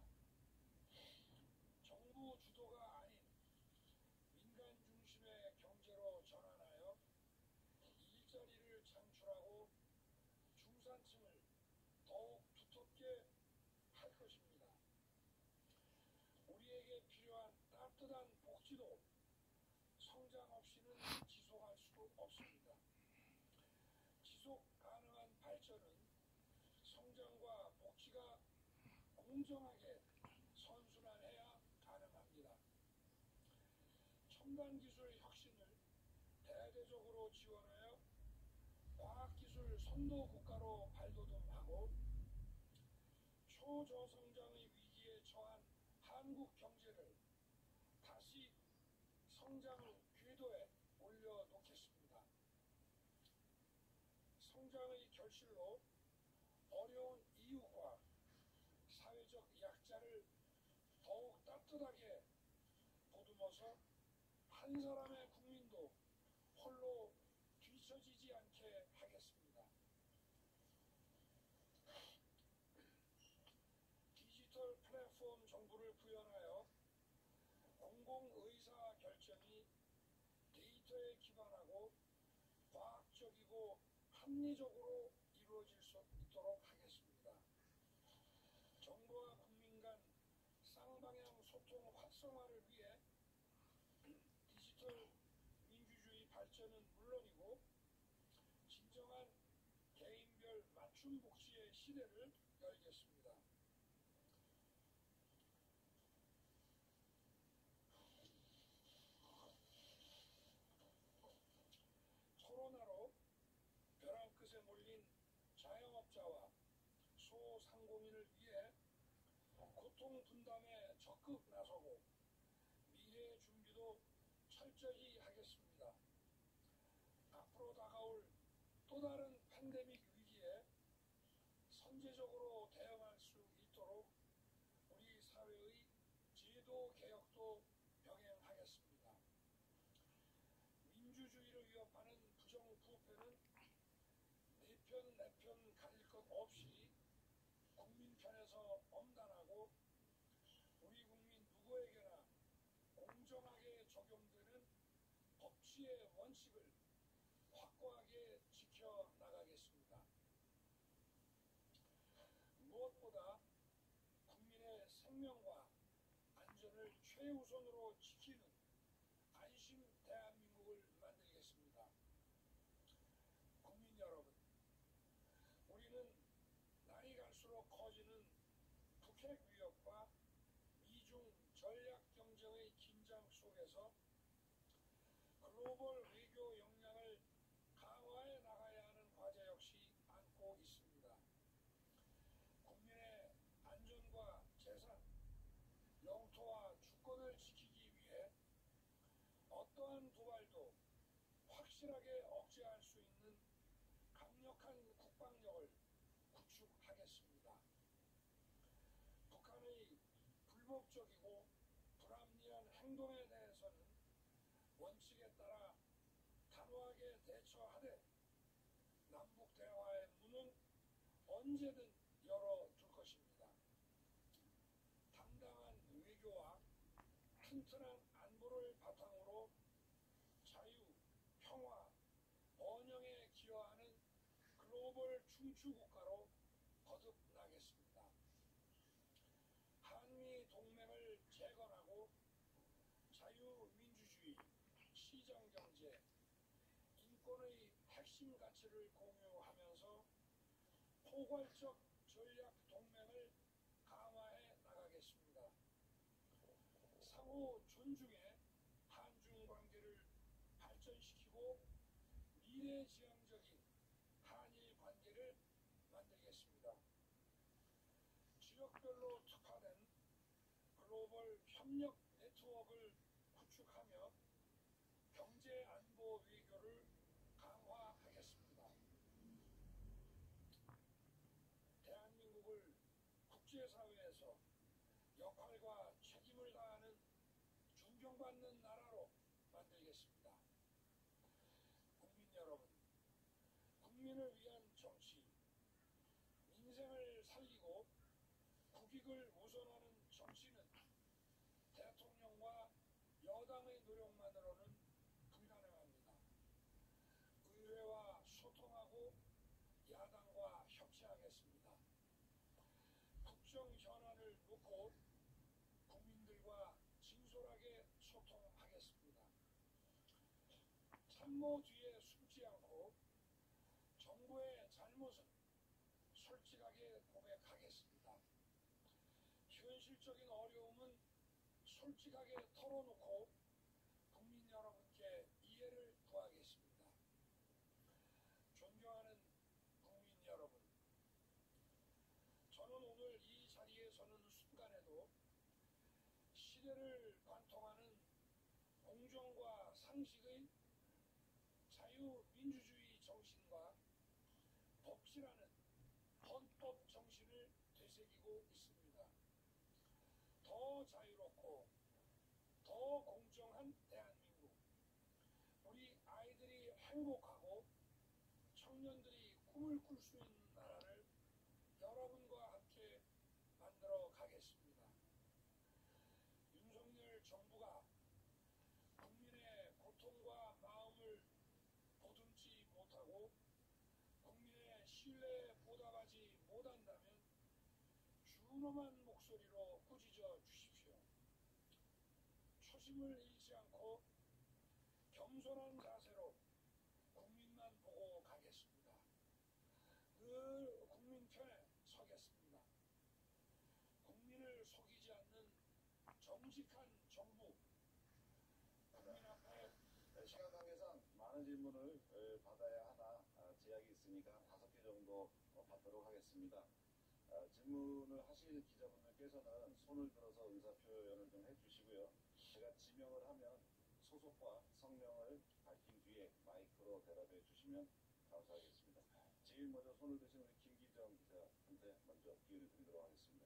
정부 주도가 아닌 민간 중심의 경제로 전환하여 일자리를 창출하고 중산층을 더욱 두텁게 할 것입니다. 우리에게 필요한 따뜻한 복지도 성장 없이는 지속할 수 없습니다. 지속 가능한 발전은 성장과 복지가 공정하게 선순환해야 가능합니다. 첨단기술 혁신을 대대적으로 지원하여 과학기술 선도 국가로 발돋움하고 초저성장의 위기에 처한 한국 경제를 다시 성장 궤도에 올려놓겠습니다. 성장의 결실로 어려운 이웃과 사회적 약자를 더욱 따뜻하게 보듬어서 한 사람의 국민도 홀로 뒤처지지 않게 하겠습니다. 디지털 플랫폼 정부를 구현하여 공공의사 결정이 데이터에 기반하고 과학적이고 합리적으로 이루어질 수 있도록 하겠습니다. 정부와 국민 간 쌍방향 소통 활성화를 위해 디지털 민주주의 발전은 물론이고 진정한 개인별 맞춤 복지의 시대를 열겠습니다. 코로나로 벼랑 끝에 몰린 자영업자와 소상공인을 위해 고통 분담에 적극 나서고 미래 준비도 철저히 하겠습니다. 앞으로 다가올 또 다른 팬데믹 위기에 선제적으로 대응할 수 있도록 우리 사회의 제도 개혁도 병행하겠습니다. 민주주의를 위협하는 부정부패는 내 편 가릴 것 없이 국민 편에서 엄단하고 우리 국민 누구에게나 공정하게 적용되는 법치의 원칙을 확고하게 지켜나가겠습니다. 무엇보다 국민의 생명과 안전을 최우선으로 지키는 안심 대한민국을 만들겠습니다. 국민 여러분, 우리는 날이 갈수록 커지는 북핵 위협과 미중 전략 경쟁의 긴장 속에서 글로벌 외교 역량을 강화해 나가야 하는 과제 역시 안고 있습니다. 국민의 안전과 재산, 영토와 주권을 지키기 위해 어떠한 도발도 확실하게 억제할 수 있는 강력한 국방력을 구축하겠습니다. 북한의 불법적이고 불합리한 행동에 대해서는 원칙에 따라 단호하게 대처하되 남북 대화의 문은 언제든 열어둘 것입니다. 당당한 외교와 튼튼한 안보를 바탕으로 자유, 평화, 번영에 기여하는 글로벌 중추국가로 거듭나겠습니다. 가치를 공유하면서 포괄적 전략 동맹을 강화해 나가겠습니다. 상호 존중해 한중 관계를 발전시키고 미래지향적인 한일 관계를 만들겠습니다. 지역별로 특화된 글로벌 협력 네트워크를 구축하며 경제 안보 외교를 강화하겠습니다. 대한민국을 국제사회에서 역할과 책임을 다하는 존경받는 나라로 만들겠습니다. 국민 여러분, 국민을 위한 정치, 민생을 살리고 국익을 우선하는 정치는 대통령과 여당의 노력만으로는 불가능합니다. 의회와 소통하고 야당과 협치하겠습니다. 국정 현안을 묻고 국민들과 진솔하게 소통하겠습니다. 참모 뒤에 숨지 않고 정부의 잘못은 솔직하게 고백하겠습니다. 현실적인 어려움은 솔직하게 털어놓고 국민 여러분께 이해를 구하겠습니다. 존경하는 국민 여러분, 저는 오늘 이 자리에 서는 순간에도 시대를 관통하는 공정과 상식의 자유민주주의 정신과 법치라는 헌법 정신을 되새기고 있습니다. 더 자유롭고 더 공정한 대한민국, 우리 아이들이 행복하고 청년들이 꿈을 꿀 수 있는 나라를 여러분과 함께 만들어 가겠습니다. 윤석열 정부가 국민의 고통과 마음을 보듬지 못하고 국민의 신뢰에 보답하지 못한다면 준엄한 목소리로 꾸짖어 주십시오. 초심을 잃지 않고 겸손한 자세로 국민만 보고 가겠습니다. 늘 국민 편에 서겠습니다. 국민을 속이지 않는 정직한 정부, 국민 앞에 시간 관계상 많은 질문을 받아야 하나 제약이 있으니까 한 5개 정도 받도록 하겠습니다. 질문을 하실 기자분들께서는 손을 들어서 의사표현을 좀 해주시고요. 제가 지명을 하면 소속과 성명을 밝힌 뒤에 마이크로 대답해 주시면 감사하겠습니다. 제일 먼저 손을 드신 우리 김기정 기자한테 먼저 기회를 드리도록 하겠습니다.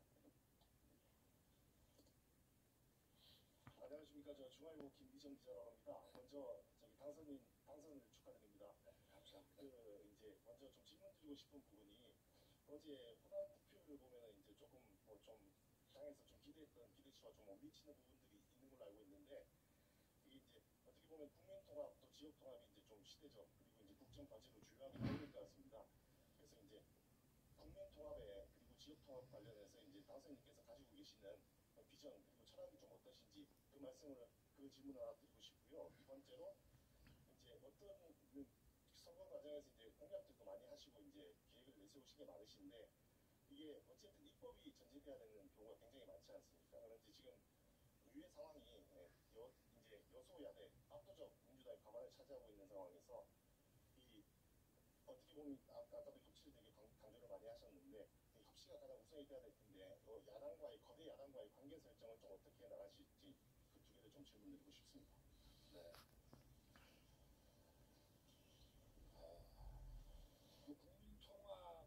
안녕하십니까. 저 중앙일보 김기정 기자라고 합니다. 먼저 당선을 축하드립니다. 감사합니다. 이제 먼저 좀 질문드리고 싶은 부분이 어제 호남 투표를 보면은 이제 조금 좀 당에서 좀 기대했던 기대치와 좀 못 미치는 부분들이 있는 걸로 알고 있는데 이게 이제 어떻게 보면 국민통합 또 지역통합이 이제 좀 시대적 그리고 이제 국정 과제로 중요하게 보일 것 같습니다. 그래서 이제 국민통합에 그리고 지역통합 관련해서 이제 당선인께서 가지고 계시는 비전 그리고 철학이 좀 어떠신지 그 질문을 하나 드리고 싶고요. 두 번째로 이제 어떤 선거 과정에서 이제 공약들도 많이 하시고 이제 계획을 내세우신 게 많으신데 이게 어쨌든 입법이 전제돼야 되는 경우가 굉장히 많지 않습니까? 그런데 지금 의회 상황이 이제 여소야대 압도적 민주당의 과반을 차지하고 있는 상황에서 이 어떻게 보면 아까도 협치를 되게 강조를 많이 하셨는데 협치가 가장 우선이 돼야 될 텐데 거대 야당과의 관계 설정을 좀 어떻게 나가실지 그 두 개를 좀 질문드리고 싶습니다. 네. 국민통합과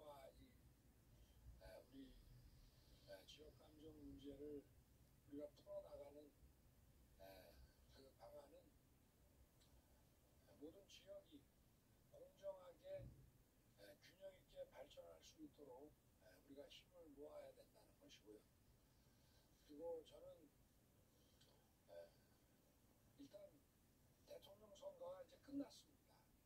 우리 지역 감정 문제를 우리가 풀어나가는 그 방안은 모든 지역이 공정하게 균형 있게 발전할 수 있도록 우리가 힘을 모아야 된다는 것이고요. 그리고 저는 일단 대통령 선거가 이제 끝났습니다.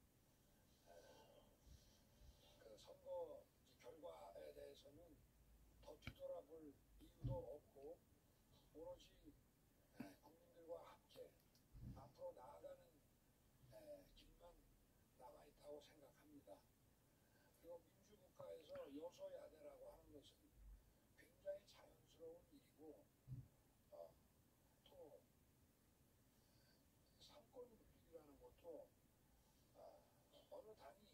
그 선거 결과에 대해서는 더 뒤돌아볼 이유도 없고 오로지 국민들과 함께 앞으로 나아가는 길만 남아있다고 생각합니다. 굉장히 자연스러운 일이고 또 상권 분리기라는 것도 어느 당이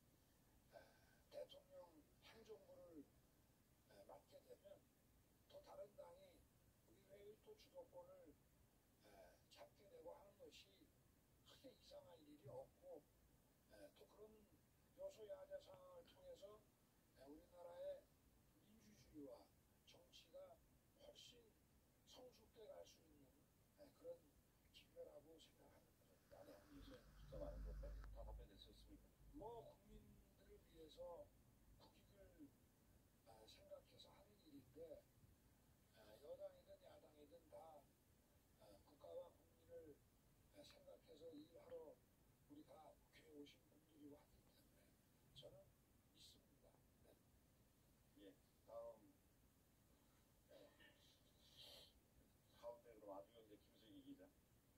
대통령 행정부를 맡게 되면 또 다른 당이 의회의 또 주도권을 잡게 되고 하는 것이 크게 이상할 일이 없고 또 그런 여소야대 상황을 통해서 우리나라의 민주주의와 정치가 훨씬 성숙돼 갈 수 있는 그런 기회라고 생각합니다. 네, 이제 숫자 많은 것까지 다 답변됐었습니까? 뭐 국민들을 위해서 국익을 생각해서 하는 일인데 여당이든 야당이든 다 국가와 국민을 생각해서 일하러 우리가 국회에 오신 분들이고 하기 때문에 저는 믿습니다. 네. 예, 다음 가운데 그럼 아주경제 김슬기 기자.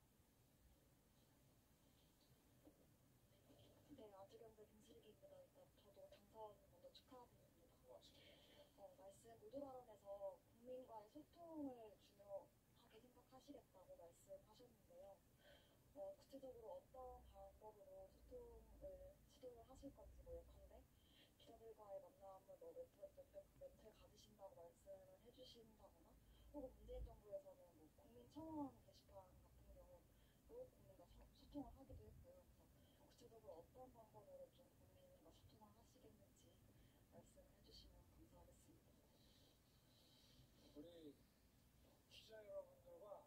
네, 아주경제 김슬기입니다. 일단 저도 당선 먼저 축하드립니다. 말씀 모두 발언에서 국민과의 소통을 중요하게 생각하시겠다고 말씀하셨는데요. 구체적으로 어떤 방법으로 소통을 시도를 하실 건지 예컨대 기자들과의 만남을 멘트 가지신다고 말씀을 해주신다거나 혹은 문재인 정부에서는 국민청원 게시판 같은 경우도 국민과 소통을 하기도 했고요. 그래서 구체적으로 어떤 방법으로 좀 국민과 소통을 하시겠는지 말씀을 해주시면 감사하겠습니다. 우리 기자 여러분들과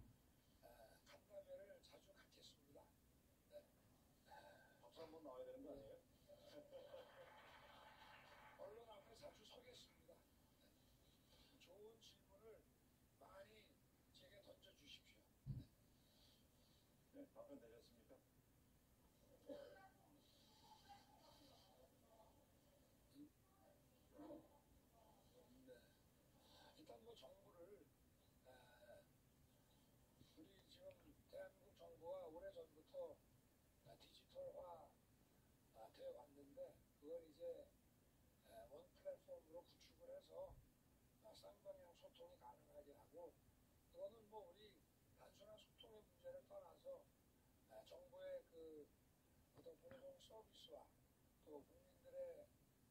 간담회를 자주 갖겠습니다. 네. 박수 한번 나와야 되는 거 아니에요? 언론 앞에 자주 서겠습니다. 네. 좋은 질문을 많이 제게 던져주십시오. 네, 답변되셨습니까? 네. 일단 뭐 정부를 우리 지금 대한민국 정부가 오래전부터 디지털화 되어 왔는데 그걸 이제 원 플랫폼으로 구축을 해서 쌍방향 소통이 가능하게 하고 그거는 뭐 우리 단순한 소통의 문제를 떠나서 정부의 그 어떤 공공 서비스와 또 국민들의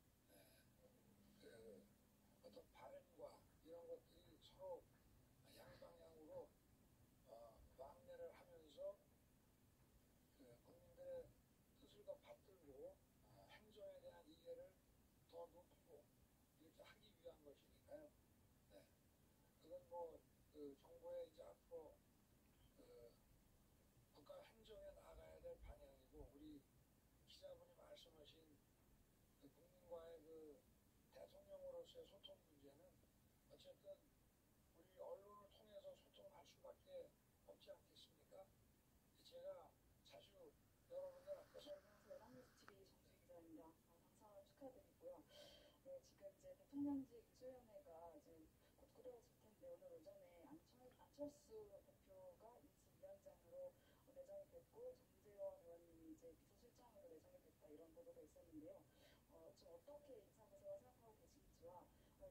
그 어떤 바램과 이런 것들이 서로 양방향으로 왕래를 하면서 그 국민들의 뜻을 더 받들고 행정에 대한 이해를 더 높이고 이렇게 하기 위한 것이니까요. 네. 그건 뭐 그 정부의 이제 앞으로 그 국가 행정에 나아가야 될 방향이고 우리 기자분이 말씀하신 그 국민과의 그 대통령으로서의 소통 문제는 어쨌든 우리 언론을 통해서 소통할 수밖에 없지 않겠습니까? 제가 자주 여러분들 앞에서 안녕하세요. 한국TV 정치 기자입니다. 당선 축하드리고요. 네, 지금 이제 대통령직 인수위원회가 이제 곧 꾸려질 텐데 오늘 오전에 안철수 대표가 인수위원장으로 내정이 됐고 정재원 의원님이 이제 비서실장으로 내정이 됐다 이런 보도가 있었는데요. 좀 어떻게 인사구성을 생각하고 계신지와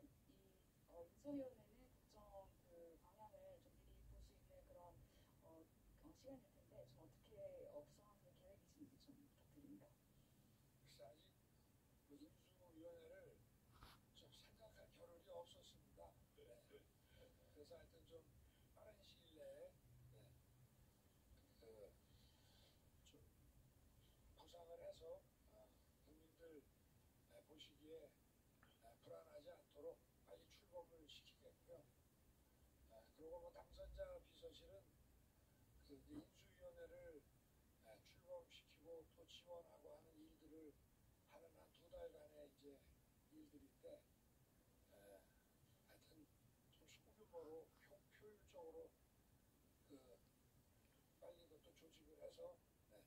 인수위원회는 국정 그 방향을 좀 미리 볼 수 있는 그런 시간일 텐데 좀 어떻게 구성하실 계획이신지 좀 부탁드립니다. 글쎄 아직 그 인수위원회를 좀 생각할 겨를이 없었습니다. 네. 그래서 하여튼 좀 빠른 시일 내에 좀 구상을 해서 국민들 보시기에 불안하지 않도록 빨리 출범을 시키겠고요. 그리고 뭐 당선자 비서실은 그 이제 인수위원회를 출범시키고 또 지원하고 하는 일들을 하는 한 2달간의 이제 일들인데 하여튼 좀 소규모로 효율적으로 그 빨리 그것도 조직을 해서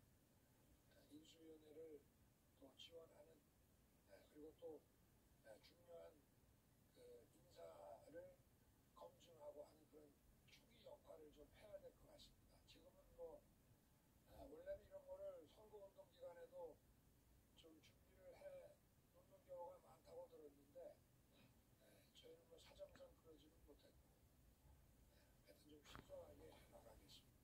인수위원회를 또 지원하는 그리고 또 중요한 그 인사를 검증하고 하는 그런 초기 역할을 좀 해야 될 것 같습니다. 지금은 뭐 원래는 이런 거를 선거운동 기간에도 좀 준비를 해 놓는 경우가 많다고 들었는데 저희는 뭐 사정상 좀 신속하게 나가겠습니다.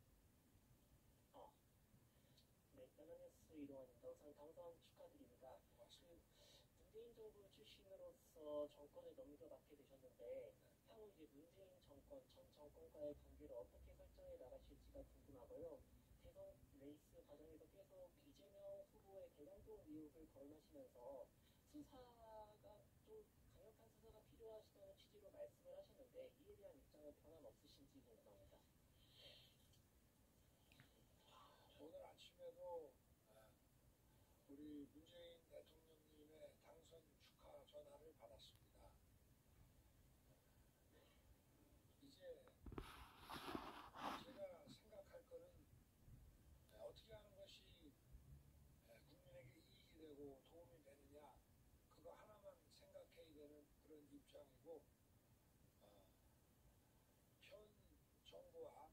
네, 연합뉴스 이동환 우선 당선 축하드립니다. 문재인 정부 출신으로서 정권을 넘겨받게 되셨는데 향후 이제 문재인 정권, 전 정권과의 관계를 어떻게 설정해 나가실지가 궁금하고요. 대선 레이스 과정에서 계속 이재명 후보의 대장동 의혹을 거론하시면서 수사가 좀 강력한 수사가 필요하시다는 취지로 말씀을 하셨는데 이에 대한 입장은 변함없으신지 궁금합니다. 오늘 아침에도 우리 문재인 대통령님의 당선 축하 전화를 받았습니다. 이제 제가 생각할 거는 어떻게 하는 것이 국민에게 이익이 되고 도움이 되느냐 그거 하나만 생각해야 되는 그런 입장이고 현 정부와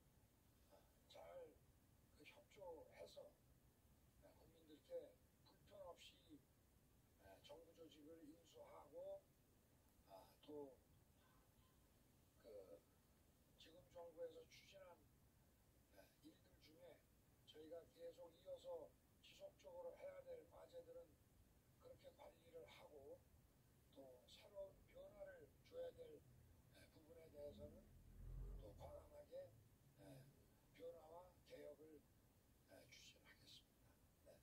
잘 협조해서 국민들께 불편 없이 정부 조직을 인수하고 또 지금 정부에서 추진한 일들 중에 저희가 계속 이어서 지속적으로 해야 될 과제들은 그렇게 관리를 하고 또 새로운 변화를 줘야 될 부분에 대해서는 또 과감하게 변화와 개혁을 추진하겠습니다. 네.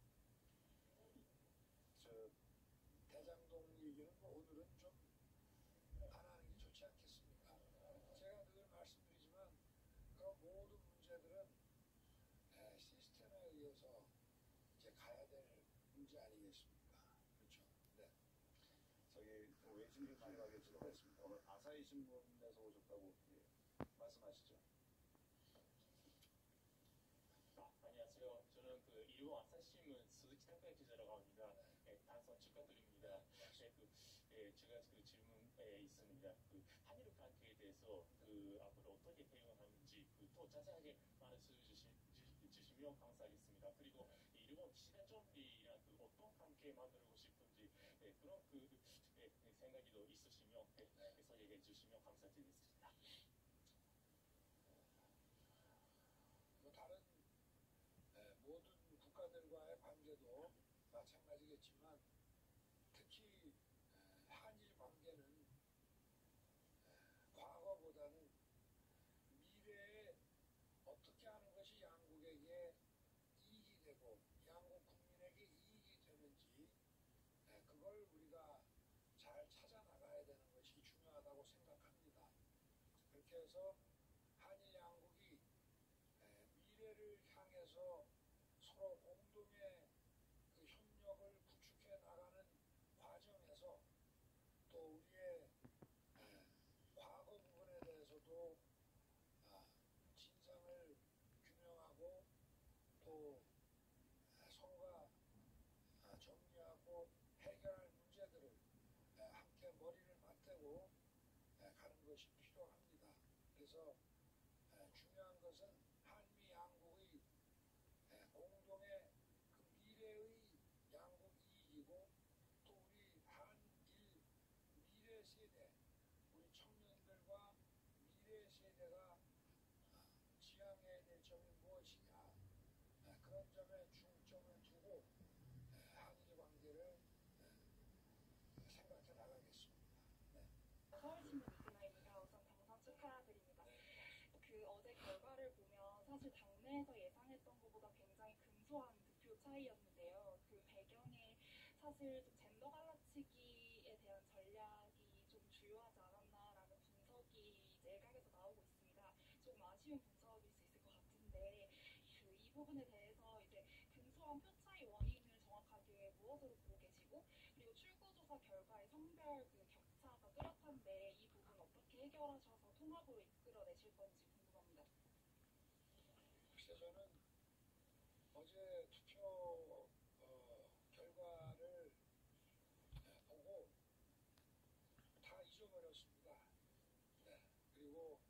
대장동 얘기는 오늘은 좀 안 하는 게 좋지 않겠습니까? 제가 늘 말씀드리지만 그런 모든 문제들은 시스템에 의해서 이제 가야 될 문제 아니겠습니까? 그렇죠? 네. 저기 외신을 많이 가게 들어갔습니다. 오늘 아사히 신문에서 오셨다고 말씀하시죠. 안녕하세요. 저는 일본 아사히신문 스즈키 탁구야 기자라고 합니다. 당선 축하드립니다. 제가 질문에 있습니다. 한일 관계에 대해서 앞으로 어떻게 대응을 하는지 더 자세하게 말씀해 주시면 감사하겠습니다. 그리고 일본 기시다 좀비랑 어떤 관계 만들고 싶은지 그런 생각이 더 있으시면 소개해 주시면 감사드리겠습니다. 다른 모든 국가들과의 관계도 마찬가지겠지만 특히 한일 관계는 과거보다는 미래에 어떻게 하는 것이 양국에게 이익이 되고 양국 국민에게 이익이 되는지 그걸 우리가 잘 찾아 나가야 되는 것이 중요하다고 생각합니다. 그렇게 해서 한일 양국이 미래를 향해서 서로 공동의 협력을 구축해 나가는 과정에서 또 우리의 과거 부분에 대해서도 진상을 규명하고 또 서로가 정리하고 해결할 문제들을 함께 머리를 맞대고 가는 것이 필요합니다. 그래서 중요한 것은 한미 양국의 공동의 미래의 양국 이익이고 또 우리 한일 미래 세대, 우리 청년들과 미래 세대가 지향해야 될 점이 무엇이냐 그런 점에 중점을 두고 한일 관계를 생각해 나가겠습니다. 네. 서울신문 이근아입니다. 우선 당선 축하드립니다. 어제 결과를 보면 사실 당내에서 예상했던 것보다 굉장히 근소한 득표 차이였는데요. 그 배경에 사실 좀 젠더 갈라치기에 대한 전략이 좀 주요하지 않았나라는 분석이 이제 일각에서 나오고 있습니다. 조금 아쉬운 분석일 수 있을 것 같은데 이 부분에 대해서 이제 근소한 표 차이 원인을 정확하게 무엇으로 보고 계시고 그리고 출구조사 결과의 성별 격차가 뚜렷한데 이 부분 어떻게 해결하셔서 통합으로 이끌어내실 건지 궁금합니다. 글쎄 저는 어제 투표 결과를 보고 다 잊어버렸습니다. 네. 그리고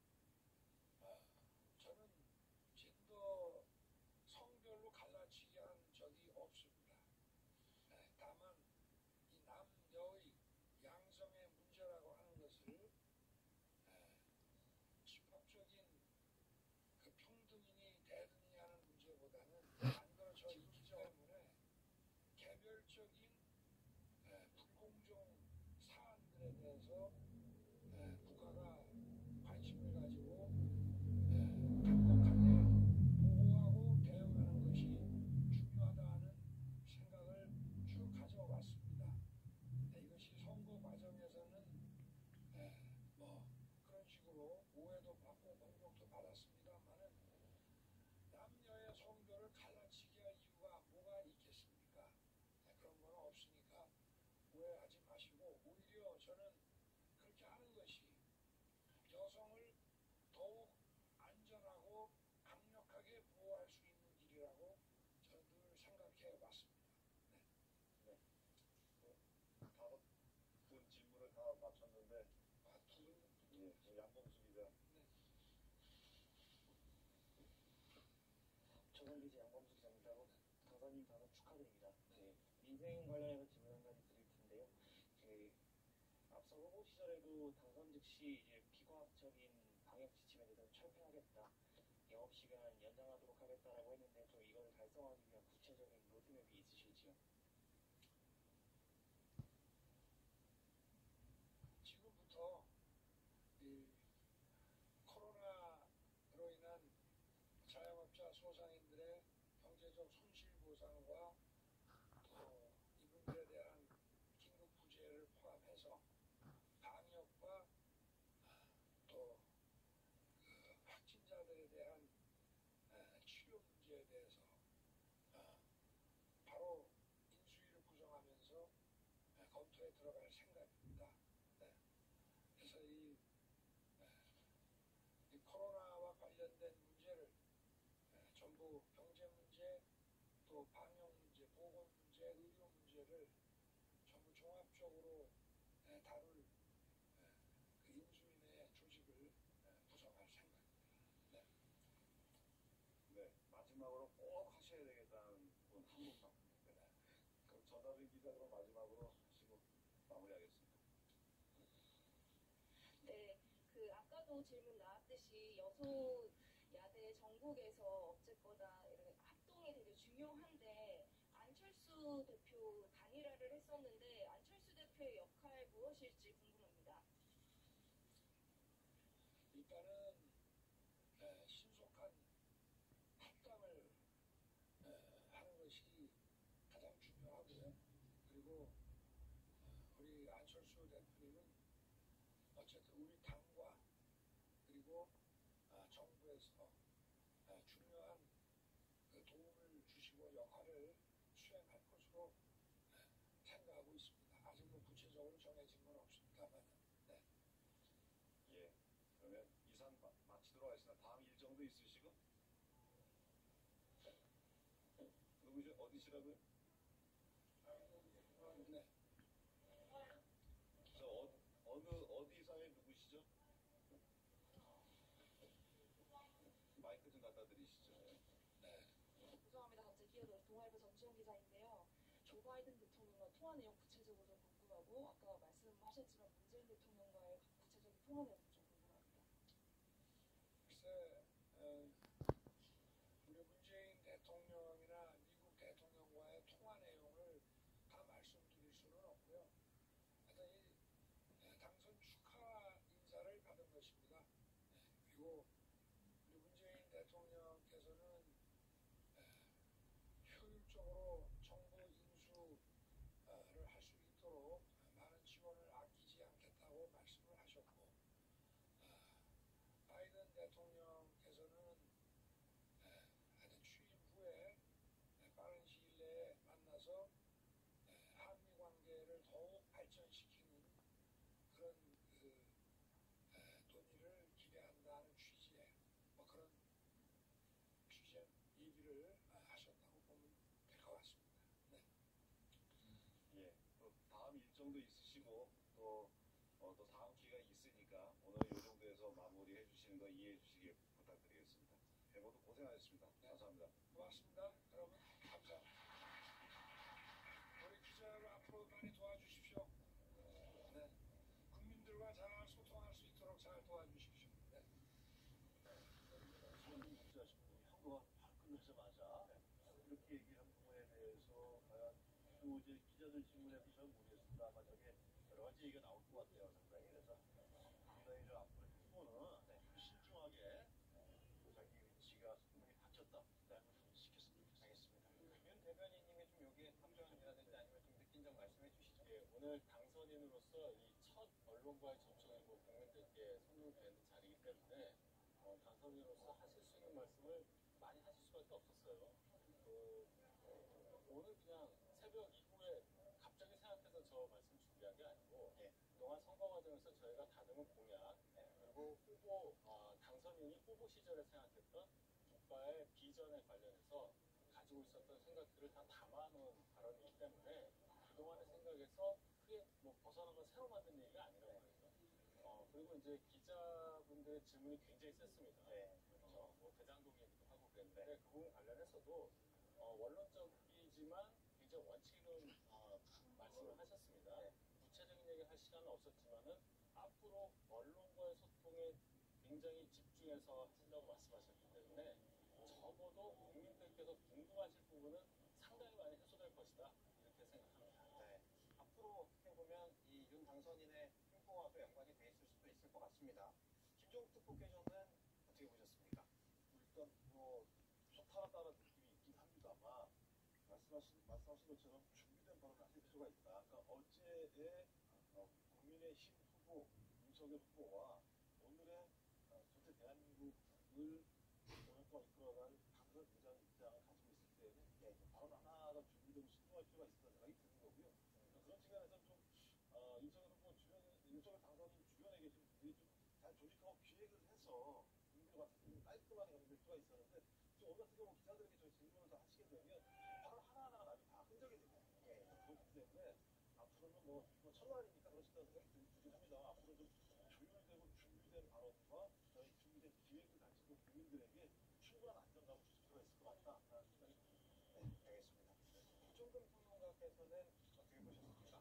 저는 젠더 성별로 갈라치기 한 적이 없습니다. 다만 이 남녀의 양성의 문제라고 하는 것을 집합적인 여성을 더욱 안전하고 강력하게 보호할 수 있는 길이라고 저는 늘 생각해 왔습니다. 다섯 분 질문을 다 마쳤는데 양범수 기자. 저는 기자 양범수 기자입니다. 당선인 당선 축하드립니다. 민생 관련해서 질문 한 가지 드릴 텐데요. 앞서 후보 시절에도 당선 즉시 이제 비과학적인 방역 지침에 대해서 철폐하겠다, 영업 시간 연장하도록 하겠다라고 했는데 좀 이걸 달성하기 위한 구체적인 로드맵이 있으실지요? 지금부터 이 코로나로 인한 자영업자 소상인들의 경제적 손실보상과 또 이분들에 대한 긴급 구제를 포함해서 방역과 또 확진자들에 대한 치료 문제에 대해서 바로 인수위를 구성하면서 검토에 들어갈 생각입니다. 그래서 이 코로나와 관련된 문제를 전부 경제 문제, 또 방역 문제, 보건 문제, 의료 문제를 전부 종합적으로 다룰 그 인수인의 조직을 구성할 생각입니다. 마지막으로 꼭 하셔야 되겠다는 분 한 분만. 그럼 전하빈 기자 그럼 마지막으로 하시고 마무리하겠습니다. 네, 아까도 질문 나왔듯이 여소야대 전국에서 어쨌거나 이렇게 합동이 되게 중요한데 안철수 대표 단일화를 했었는데 안철수 대표의 역할 무엇일지 궁금합니다. 일단은 신속한 합당을 하는 것이 가장 중요하고요. 그리고 우리 안철수 대표님은 어쨌든 우리 당과 그리고 정부에서 중요한 그 도움을 주시고 역할을 수행할 것으로 생각하고 있습니다. 아직 뭐 구체적으로 정해진 건 없습니다만. 그러면 이상 마치도록 하겠습니다. 다음 일정도 있으시고? 누구죠? 어디시라고요? 네. 어디 사회 누구시죠? 마이크 좀 갖다 드리시죠. 죄송합니다. 갑자기 끼어들어서 동아일보 정지영 기자인데요. 조 바이든 대통령과 통화 내용 구체적으로 좀 궁금하고 아까 말씀하셨지만 문재인 대통령과의 구체적인 통화 내용 좀 궁금합니다. 글쎄, 우리 문재인 대통령이나 미국 대통령과의 통화 내용을 다 말씀드릴 수는 없고요. 하여튼 당선 축하 인사를 받은 것입니다. 그리고 우리 문재인 대통령께서는 효율적으로 정부 인수를 할 수 있도록 많은 지원을 아끼지 않겠다고 말씀을 하셨고, 바이든 대통령께서는 하여튼 취임 후에 빠른 시일 내에 만나서 한미 관계를 더욱 발전시키는 그런 논의를 기대한다는 취지의 그런 취지의 얘기를 하셨다고 보면 될 것 같습니다. 또 다음 일정도 있으시고 또 다음 기회가 있으니까 오늘 이 정도에서 마무리해 주시는 거 이해해 주시길 부탁드리겠습니다. 모두 고생하셨습니다. 감사합니다. 고맙습니다. 여러분 감사합니다. 우리 기자를 앞으로 많이 도와주십시오. 국민들과 잘 소통할 수 있도록 잘 도와주십시오. 손님 문자하시고 현고가 바로 끝나자마자 이렇게 얘기한 부분에 대해서 과연 또 이제 기자들 질문에도 잘 모르겠습니다. 아마 저게 여러 가지 얘기가 나올 것 같아요. 상당히. 그래서 상당히 저 앞으로 후보는 신중하게 자기 위치가 충분히 갖췄다. 시켰으면 좋겠습니다. 윤 대변인님이 좀 여기에 답변이라든지 아니면 좀 느낀 점 말씀해 주시죠. 오늘 당선인으로서 이 첫 언론과의 접촉이 국민들께 선물되는 자리이기 때문에 당선인으로서 하실 수 있는 말씀을 많이 하실 수밖에 없었어요. 오늘 그냥 새벽 이후에 갑자기 생각해서 저 말씀 준비한 게 아니고 그동안 선거 과정에서 저희가 다듬은 공약 그리고 그리고 후보 당선인이 후보 시절에 생각했던 국가의 비전에 관련해서 가지고 있었던 생각들을 다 담아놓은 발언이기 때문에 그동안의 생각에서 크게 뭐 벗어나고 새로 만든 얘기가 아니란 말이죠. 그리고 이제 기자분들의 질문이 굉장히 셌습니다. 뭐 대장동 얘기도 하고 그랬는데 그 부분 관련해서도 원론적이지만 굉장히 원칙은 말씀을 하셨습니다. 구체적인 얘기를 할 시간은 없었지만은 앞으로 언론과의 소통에 굉장히 집중해서 하신다고 말씀하셨기 때문에 적어도 국민들께서 궁금하실 부분은 상당히 많이 해소될 것이다 이렇게 생각합니다. 앞으로 어떻게 보면 이 윤 당선인의 행보와도 연관이 돼 있을 수도 있을 것 같습니다. 김종욱 특보께서는 어떻게 보셨습니까? 일단 뭐 소탈하다는 느낌이 있긴 합니다만 말씀하신 것처럼 준비된 발언을 하실 필요가 있다. 그러니까 어제의 국민의힘 후보 윤석열 후보와 오늘의 전체 대한민국을 오랫동안 이끌어갈 당선 인장의 입장을 가지고 있을 때는 발언 하나가 준비되고 신중할 필요가 있다는 생각이 드는 거고요. 그런 측면에서 좀 윤석열 당선인 주변에 계신 분들이 좀 잘 조직하고 기획을 해서 국민들과 좀 깔끔하게 가는 필요가 있었는데 지금 오늘 같은 경우 기자들에게 저희 질문을 다 하시게 되면 발언 하나하나가 나중에 다 흔적이 됩니다. 그렇기 때문에 앞으로는 뭐 첫날이니까 그러신다는 생각이 들긴 합니다. 앞으로 좀 조율되고 준비된 발언과 저희 준비된 기획을 가지고 국민들에게 충분한 안정감을 주실 필요가 있을 것 같다라는 생각이 듭니다. 알겠습니다. 이종근 평론가께서는 어떻게 보셨습니까?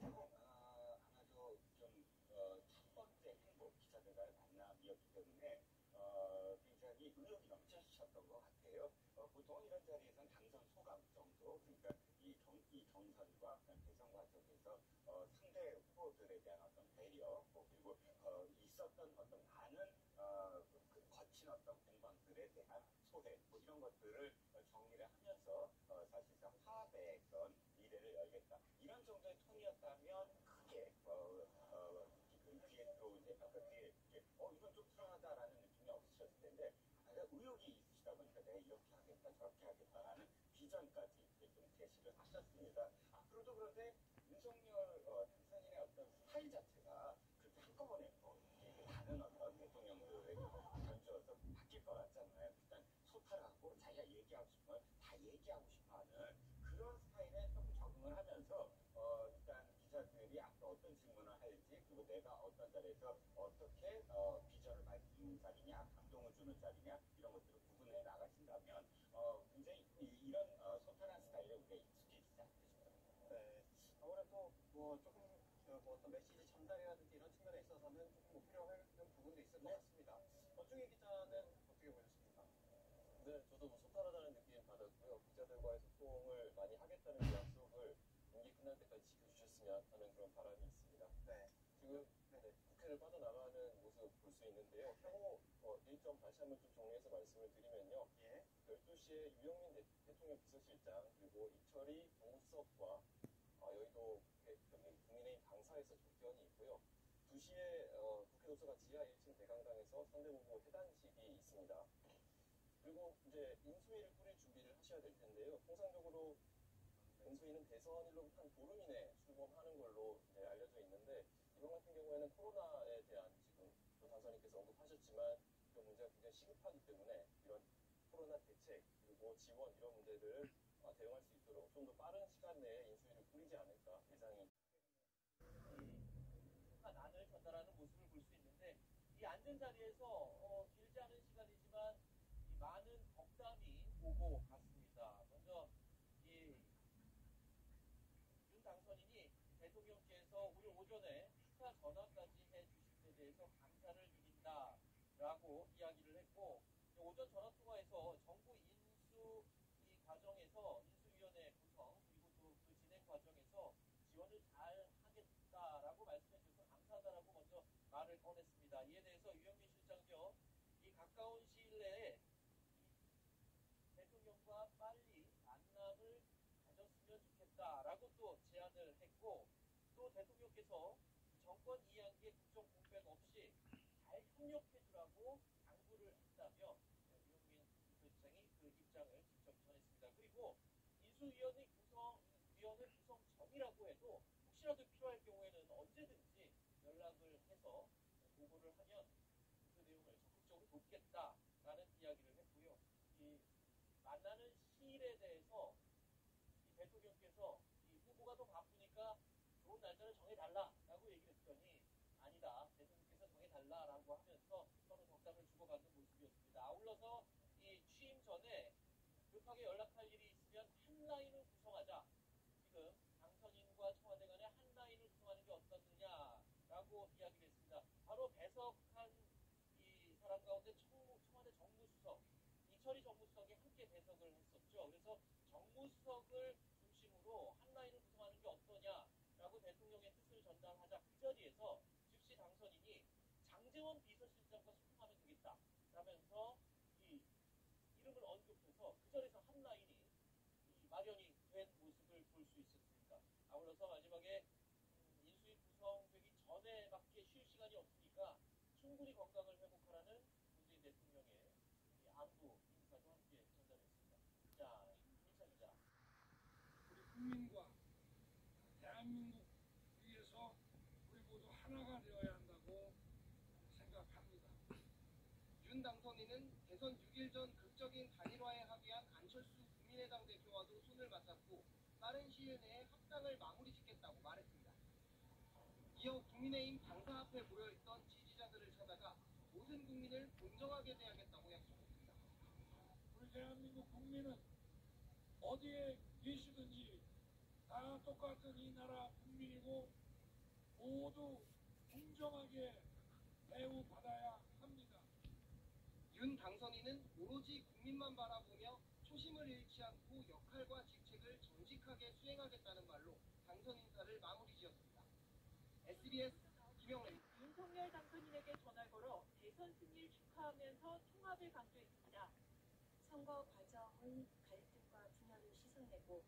아마도 좀 첫 번째 행보 기자들과의 만남이었기 때문에 굉장히 의욕이 넘치셨던 것 같아요. 보통 이런 자리에서는 당선 소감 정도, 그러니까 이 경선과 대선 과정에서 상대 후보들에 대한 어떤 배려, 그리고 있었던 어떤 많은 거친 어떤 공방들에 대한 소회, 뭐 이런 것들을 정리를 하면서 사실상 화합의 그런 미래를 열겠다. 이런 정도의 톤이었다면 크게 귀에 들어오지, 아까 뒤에 이건 좀 불안하다라는 느낌이 없으셨을 텐데, 의욕이 있으시다 보니까 내가 이렇게 하겠다, 저렇게 하겠다라는 비전까지 좀 제시를 하셨습니다. 앞으로도 그런데 윤석열 당선인의 어떤 스타일 자체가 그렇게 한꺼번에 다른 어떤 대통령들에게 견주어서 바뀔 것 같지 않나요? 일단 소탈하고 자기가 얘기하고 싶은 걸 다 얘기하고 싶어하는 그런 스타일에 조금 적응을 하면서 일단 기자들이 앞으로 어떤 질문을 할지, 그리고 내가 어떤 자리에서 어떻게 비전을 밝히는 자리냐, 감동을 주는 자리냐, 이런 것들을 구분해 나가신다면 굉장히 이런 소탈한 스타일에 우리가 익숙해지지 않을까 싶습니다. 아무래도 뭐 조금 뭐 어떤 메시지 전달이라든지 이런 측면에 있어서는 조금 뭐 필요한 부분도 있을 것 같습니다. 권중희 기자는 어떻게 보셨습니까? 네, 저도 뭐 소탈하다는 느낌 받았고요. 기자들과의 소통을 많이 하겠다는 약속을 임기 끝날 때까지 지켜주셨으면 하는 그런 바람이 있습니다. 지금 국회를 빠져나가는 모습 볼 수 있는데요. 향후 일정 다시 한번 좀 정리해서 말씀을 드리면요. 12시에 유영민 대통령 비서실장, 그리고 이철희 정무수석과 여의도 국민의힘 당사에서 접견이 있고요. 2시에 국회 도서관 지하 1층 대강당에서 상대후보 회단식이 있습니다. 그리고 이제 인수위를 꾸릴 준비를 하셔야 될 텐데요. 통상적으로 인수위는 대선일로부터 한 보름 이내 출범하는 걸로 알려져 있는데, 이번 같은 경우에는 코로나에 대한 지금 또 당선인께서 언급하셨지만 그 문제가 굉장히 시급하기 때문에 이런 코로나 대책 그리고 지원 이런 문제를 대응할 수 있도록 좀 더 빠른 시간 내에 인수위를 꾸리지 않을까 예상이. 난을 전달하는 모습을 볼 수 있는데, 이 앉은 자리에서 길지 않은 시간이지만 이 많은 덕담이 오고 갔습니다. 먼저 이 윤 당선인이 대통령께서 오늘 오전에 축하 전화까지 해주신 데 대해서 감사를 드린다라고 이야기를 했고, 오전 전화 통화에서 정부 인수 이 과정에서 인수위원회 구성 그리고 또 그 진행 과정에서 지원을 잘 하겠다라고 말씀해 주셔서 감사하다라고 먼저 말을 꺼냈습니다. 이에 대해서 유영민 실장요, 이 가까운 시일 내에 대통령과 빨리 만남을 가졌으면 좋겠다라고 또 제안을 했고, 또 대통령께서 정권 이양기에 국정 공백 없이 잘 협력해주라고 당부를 했다며 유영민 비서실장이 그 입장을 직접 전했습니다. 그리고 인수위원회 구성 전이라고 해도 혹시라도 필요할 경우에는 언제든지 연락을 해서 보고를 하면 적극적으로 돕겠다라는 이야기를 했고요. 이 만나는 시일에 대해서 이 대통령께서 이 후보가 더 바쁘니까 좋은 날짜를 정해달라라고 얘기를 했더니 아니다. 대통령께서 정해달라라고 하면서 서로 덕담을 주고받는 모습이었습니다. 아울러서 이 취임 전에 급하게 연락할 일이 있으면 한 라인을 구성하자. 지금 당선인과 청와대 간에 한 라인을 구성하는 게 어떻느냐라고 이야기를 했습니다. 바로 배석한 이 사람 가운데 청와대 정무수석, 이철희 정무수석이 함께 배석을 했었죠. 그래서 정무수석을 중심으로 한 라인을 구성하는 게 어떠냐라고 대통령의 뜻을 전달하자 그 자리에서 즉시 당선인이 장제원 비서실장과 소통하면 되겠다라면서 이 이름을 언급해서 그 자리에서 한 라인이 마련이 된 모습을 볼 수 있었습니다. 아울러서 마지막에 인수위 구성되기 전에밖에 쉴 시간이 없으니까 충분히 건강을 회복하라는 문재인 대통령의 이 안부 인사도 함께 전달했습니다. 자, 이차 기자. 우리 국민과 대한민국 위해서 우리 모두 하나가 되어야 한다고 생각합니다. 윤 당선인은 대선 6일 전 극적인 단일화에 합의한 안철수 국민의당 대표와도 손을 맞잡고 빠른 시일 내에 합당을 마무리 짓겠다고 말했습니다. 이어 국민의힘 당사 앞에 모여있던 지지자들을 찾아가 모든 국민을 공정하게 대하겠다고 약속했습니다. 우리 대한민국 국민은 어디에 계시든지 다 똑같은 이 나라 국민이고 모두 공정하게 대우받아야 합니다. 윤 당선인은 오로지 국민만 바라보며 초심을 잃지 않고 역할과 직책을 정직하게 수행하겠다는 말로 당선 인사를 마무리 지었습니다. SBS 김영래입니다. 윤석열 당선인에게 전화 걸어 대선 승리를 축하하면서 통합을 강조했습니다. 선거 과정은 갈등과 분열을 씻어내고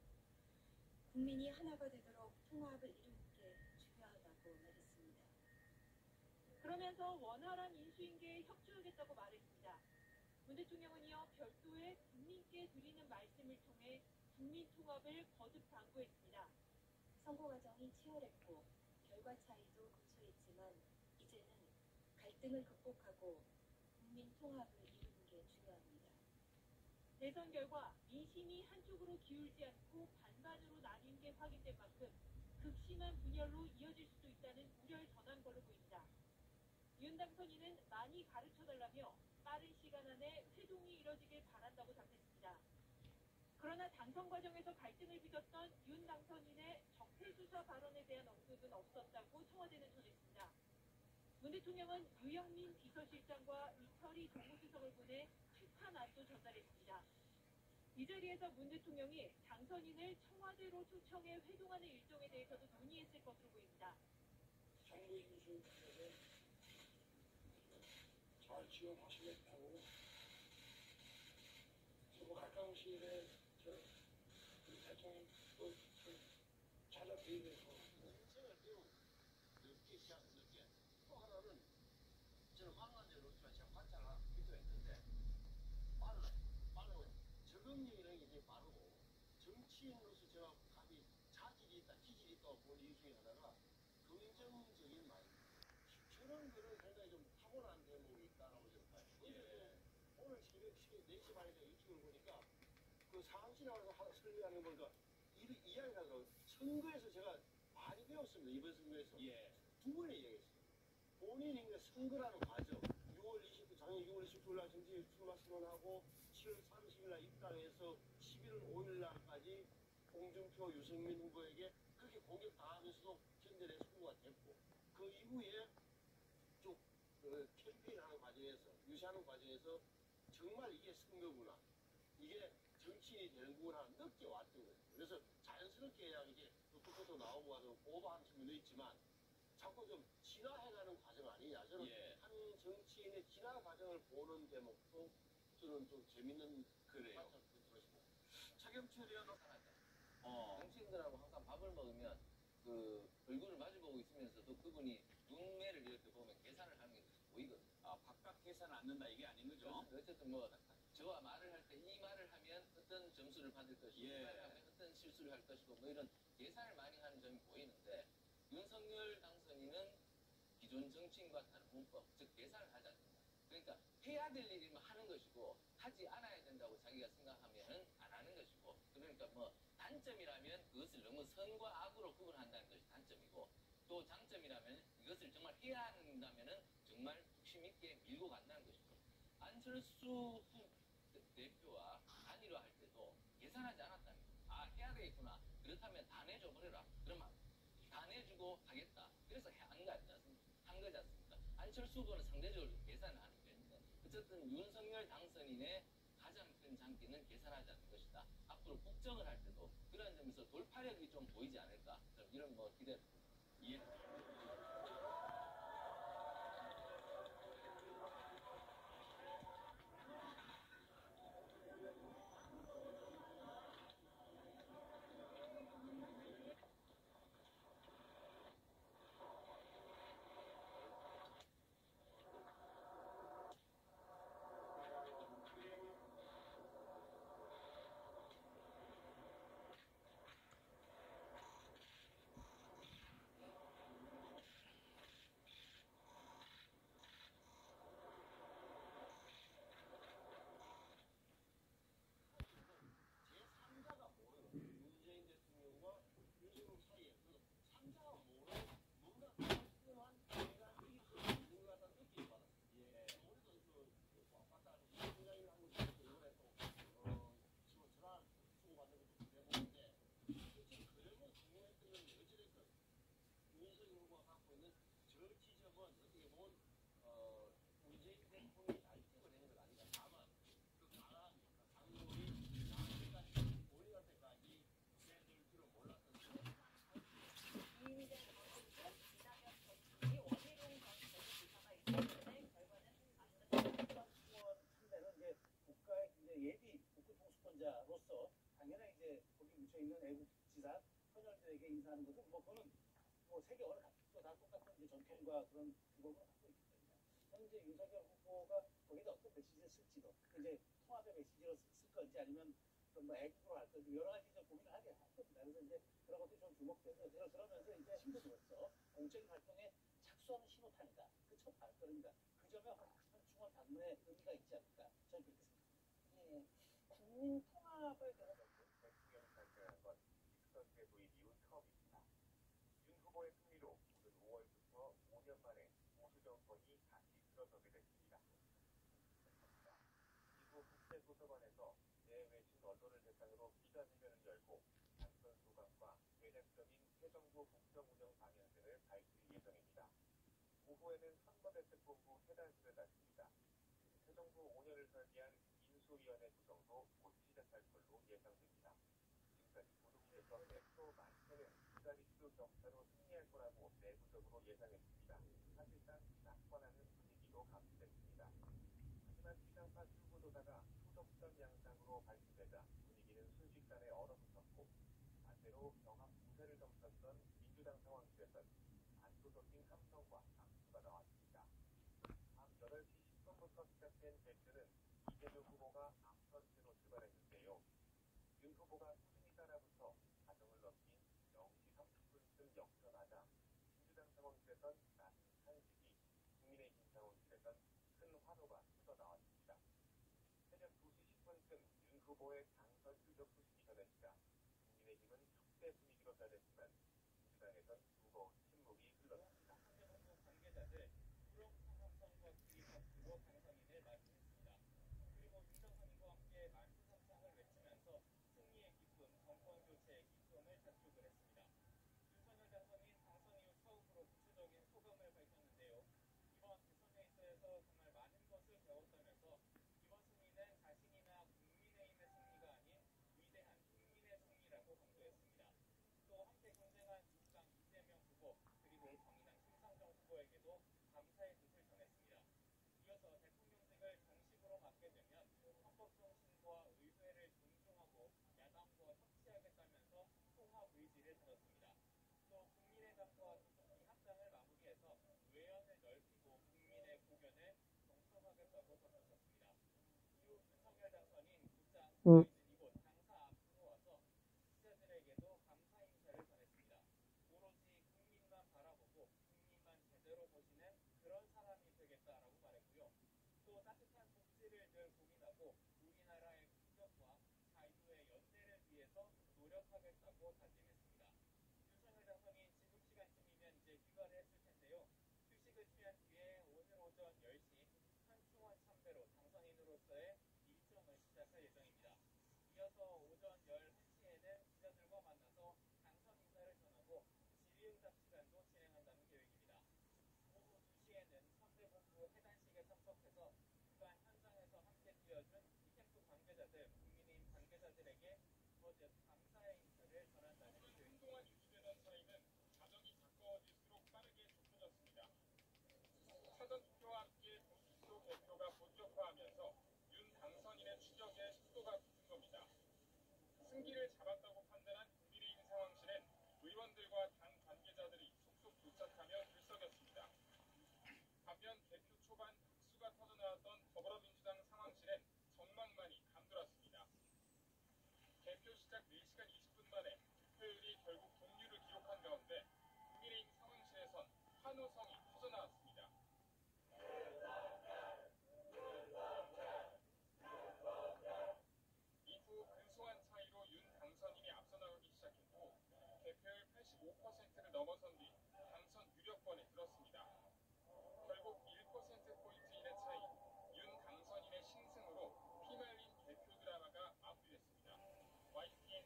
국민이 하나가 되도록 통합을 이루는 게 중요하다고 말했습니다. 그러면서 원활한 인수인계에 협조하겠다고 말했습니다. 문 대통령은 이어 별도의 국민께 드리는 말씀을 통해 국민 통합을 거듭 당부했습니다. 선거 과정이 치열했고 결과 차이도 근소했지만 이제는 갈등을 극복하고 국민 통합을 이루는 게 중요합니다. 대선 결과 민심이 한쪽으로 기울지 않고 반반으로 나뉜 게 확인된 만큼 극심한 분열로 이어질 수도 있다는 우려를 전한 걸로 보입니다. 윤 당선인은 많이 가르쳐달라며 빠른 시간 안에 회동이 이뤄지길 바란다고 답했습니다. 그러나 당선 과정에서 갈등을 빚었던 윤 당선인의 적폐수사 발언에 대한 언급은 없었다고 청와대는 전했습니다. 문 대통령은 유영민 비서실장과 이철희 정무수석을 보내 축하난도 전달했습니다. 이 자리에서 문 대통령이 당선인을 청와대로 초청해 회동하는 일정에 대해서도 논의했을 것으로 보입니다. 정부 인수위에서 잘 지원하시겠다고 그리고 가까운 시일에 우리 대통령 또 찾아뵈면서 인생을 배운 늦게 시작 늦게 또 하나는 저는 만난 적은 없지만 제가 관찰하기도 했는데 빨라요. 적응력이라는 게 이제 빠르고 정치인으로서 제가 감히 자질이 있다 기질이 있다고 본 이유 중에 하나가 긍정적인 마인드 저런 거를 굉장히 좀 타고난 대목이 있다고 저는 봐요. 오늘 새벽 4시 반에 유튜브를 보니까 그 상암시장에서 설명하는 거 보니까 이야기가 선거에서 제가 많이 배웠습니다. 이번 선거에서 두 번의 이야기했어요. 본인이 선거라는 과정 작년 6월 29일 날 정치 출마 선언하고 7월 30일 날 입당해서 11월 5일 날까지 홍준표 유승민 후보에게 그렇게 공격당하면서도 견뎌내 승부가 됐고 그 이후에 쭉 캠페인하는 과정에서 유시하는 과정에서 정말 이게 선거구나 이게 정치인이 되는구나 느껴왔던 거예요. 그래서 자연스럽게 그냥 이게 또 나오고 와서 오버한 측면도 있지만 자꾸 좀 진화해가는 과정 아니냐. 저는 한 정치인의 진화 과정을 보는 대목도 저는 좀 재밌는 관찰이 들었습니다. 차경철 의원은 정치인들하고 항상 밥을 먹으면 그 얼굴을 마주보고 있으면서도 그분이 눈매를 이렇게 보면 계산을 하는 게 보이거든요. 바깥 계산을 않는다 이게 아닌 거죠? 어쨌든 뭐 저와 말을 할 때 이 말을 하면 어떤 점수를 받을 것이고 이 말을 하면 어떤 실수를 할 것이고 뭐 이런 계산을 많이 하는 점이 보이는데 윤석열 당선인은 기존 정치인과 다른 문법, 즉 계산을 하지 않는다. 그러니까 해야 될 일이면 하는 것이고 하지 않아야 된다고 자기가 생각하면은 안 하는 것이고 그러니까 뭐 단점이라면 그것을 너무 선과 악으로 구분한다는 것이 단점이고 또 장점이라면 이것을 정말 해야 한다면은 정말 욕심 있게 밀고 간다는 것이고 안철수 대표와 단일화 할 때도 계산하지 않았다는 거예요. 아 해야 되겠구나. 그렇다면 다 내줘버려라. 그러면 다 내주고 하겠다. 그래서 한 거지 않습니까? 안철수 후보는 상대적으로 계산을 하는 편인데 어쨌든 윤석열 당선인의 가장 큰 장기는 계산하지 않는 것이다. 앞으로 국정을 할 때도 그런 점에서 돌파력이 좀 보이지 않을까 이런 뭐 기대를 이해합니다. 자로서 당연히 이제 거기 묻혀 있는 애국지사 선열들에게 인사하는 것은 뭐 그거는 뭐 세계 어느 각국도 다 똑같은 이제 전통과 그런 규범을 갖고 있기 때문에 현재 윤석열 후보가 거기다 어떤 메시지를 쓸지도 이제 통합의 메시지로 쓸 건지 아니면 뭐 애국으로 할 건지 여러 가지 좀 고민을 하게 할 겁니다. 그래서 이제 그런 것들이 좀 주목돼서 제가 그러면서 이제 신부로서 공적인 활동에 착수하는 신호탄이다. 그 첫 발걸음이다. 그 점에 현충원 방문의 의미가 있지 않을까 저는 그렇게 생각합니다. 네. 국민 통합을 대통령이 발표한 건 집선제 도입 이후 처음입니다. 윤 후보의 승리로 오는 5월부터 5년 만에 보수 정권이 다시 들어서게 됐습니다. 이후 국제도서관에서 내외신 언론을 대상으로 기자회견을 열고 당선 소감과 대략적인 새 정부 국정 운영 방향 등을 밝힐 예정입니다. 오후에는 선거대책본부 회단식을 갖습니다. 새 정부 5년을 설계한 인수위원회 구성도 곧 시작할 걸로 예상됩니다. 지금까지 보도국에서 또 많게는 부자릿수 격차로 승리할 거라고 내부적으로 예상했습니다. 사실상 낙관하는 분위기도 감지됐습니다. 하지만 지상파 출구조사가 소적전 양상으로 발표되자 분위기는 순식간에 얼어붙었고 반대로 경합 우세를 점쳤던 민주당 상황실에선 안도적인 함성과 박수가 나왔습니다. 밤 8시 10분부터 시작된 대표는 이재명 후보가 앞선 채로 출발했는데요. 윤 후보가 꾸준히 따라붙어 가정을 넘긴 0시 30분쯤 역전하자 민주당 상황실에선 낮은 탄식이, 국민의힘 상황실에선 큰 환호가 쏟아나왔습니다. 새벽 2시 10분쯤 윤 후보의 당선 유력 소식이 전해지자 국민의힘은 축제 분위기로 변했지만 민주당에선 무거운 침묵이 흘렀습니다. 한국 관계자들 우렁찬 함성과 기립박수로 당선인을 맞이했습니다. 그리고 윤당선인과 함께 만수상창을 외치면서 승리의 기쁨, 정권 교체의 기쁨을 자축을 했습니다. 윤석열 당선인 당선 이후 처음으로 구체적인 소감을 밝혔는데요. 이번 대선 레이스에서 정말 많은 것을 배웠다면서 이번 승리는 자신이나 국민의힘의 승리가 아닌 위대한 국민의 승리라고 강조했습니다. 또 함께 경쟁한 민주당 이재명 후보 그리고 정의당 심상정 후보에게도 감사의 뜻을 전했습니다. 이어서 대통령직을 정식으로 맡게 되면 헌법 정신과 의회를 존중하고 야당과 협치하겠다면서 통합 의지를 다졌습니다. 또 국민의당과 비합당을 마무리해서 외연을 넓히고 국민의 고견을 정통하겠다고 덧붙였습니다. 이후 윤석열 당선인 곧장 있는 이곳 당사 앞으로 와서 지지자들에게도 감사 인사를 전했습니다. 오로지 국민만 바라보고 국민만 제대로 보시는 그런 사람이 되겠다라고 말했고요. 하겠다고 다짐했습니다. 윤석열 당선인 지금 시간쯤이면 이제 귀가를 했을 텐데요. 휴식을 취한 뒤에 오늘 오전 10시 한충원 참배로 당선인으로서의 일정을 시작할 예정입니다. 이어서 오전 11시에는 기자들과 만나서 당선 인사를 전하고 질의응답 시간도 진행한다는 계획입니다. 오후 2시에는 선대본부 해단식에 참석해서 그간 현장에서 함께 뛰어준 이 캠프 관계자들, 국민의힘 관계자들에게 어제 감사의 인사를 전한다는 계획입니다. 한동안 유지되던 사이는 과정이 가까워질수록 빠르게 좁혀졌습니다. 사전 투표와 함께 보수표 개표가 본격화하면서 윤 당선인의 추격에 속도가 붙은 겁니다. 승기를 잡았다고 판단한 국민의힘 상황실엔 의원들과 당 관계자들이 속속 도착하며 들썩였습니다. 반면 개표 초반 박수가 터져나왔던 더불어민주당 상황실엔 전망만이 감돌았습니다. 개표 시작 4시간 20분 만에 투표율이 결국 동률을 기록한 가운데 국민의힘 상황실에선 환호성이 터져나왔습니다. 이후 근소한 차이로 윤 당선인이 앞서 나가기 시작했고 개표율 85%를 넘어선 뒤 당선 유력권에 들었습니다. 결국 1%포인트 이내 차이, 윤 당선인의 신승으로 피말린 개표 드라마가 마무리됐습니다. YTN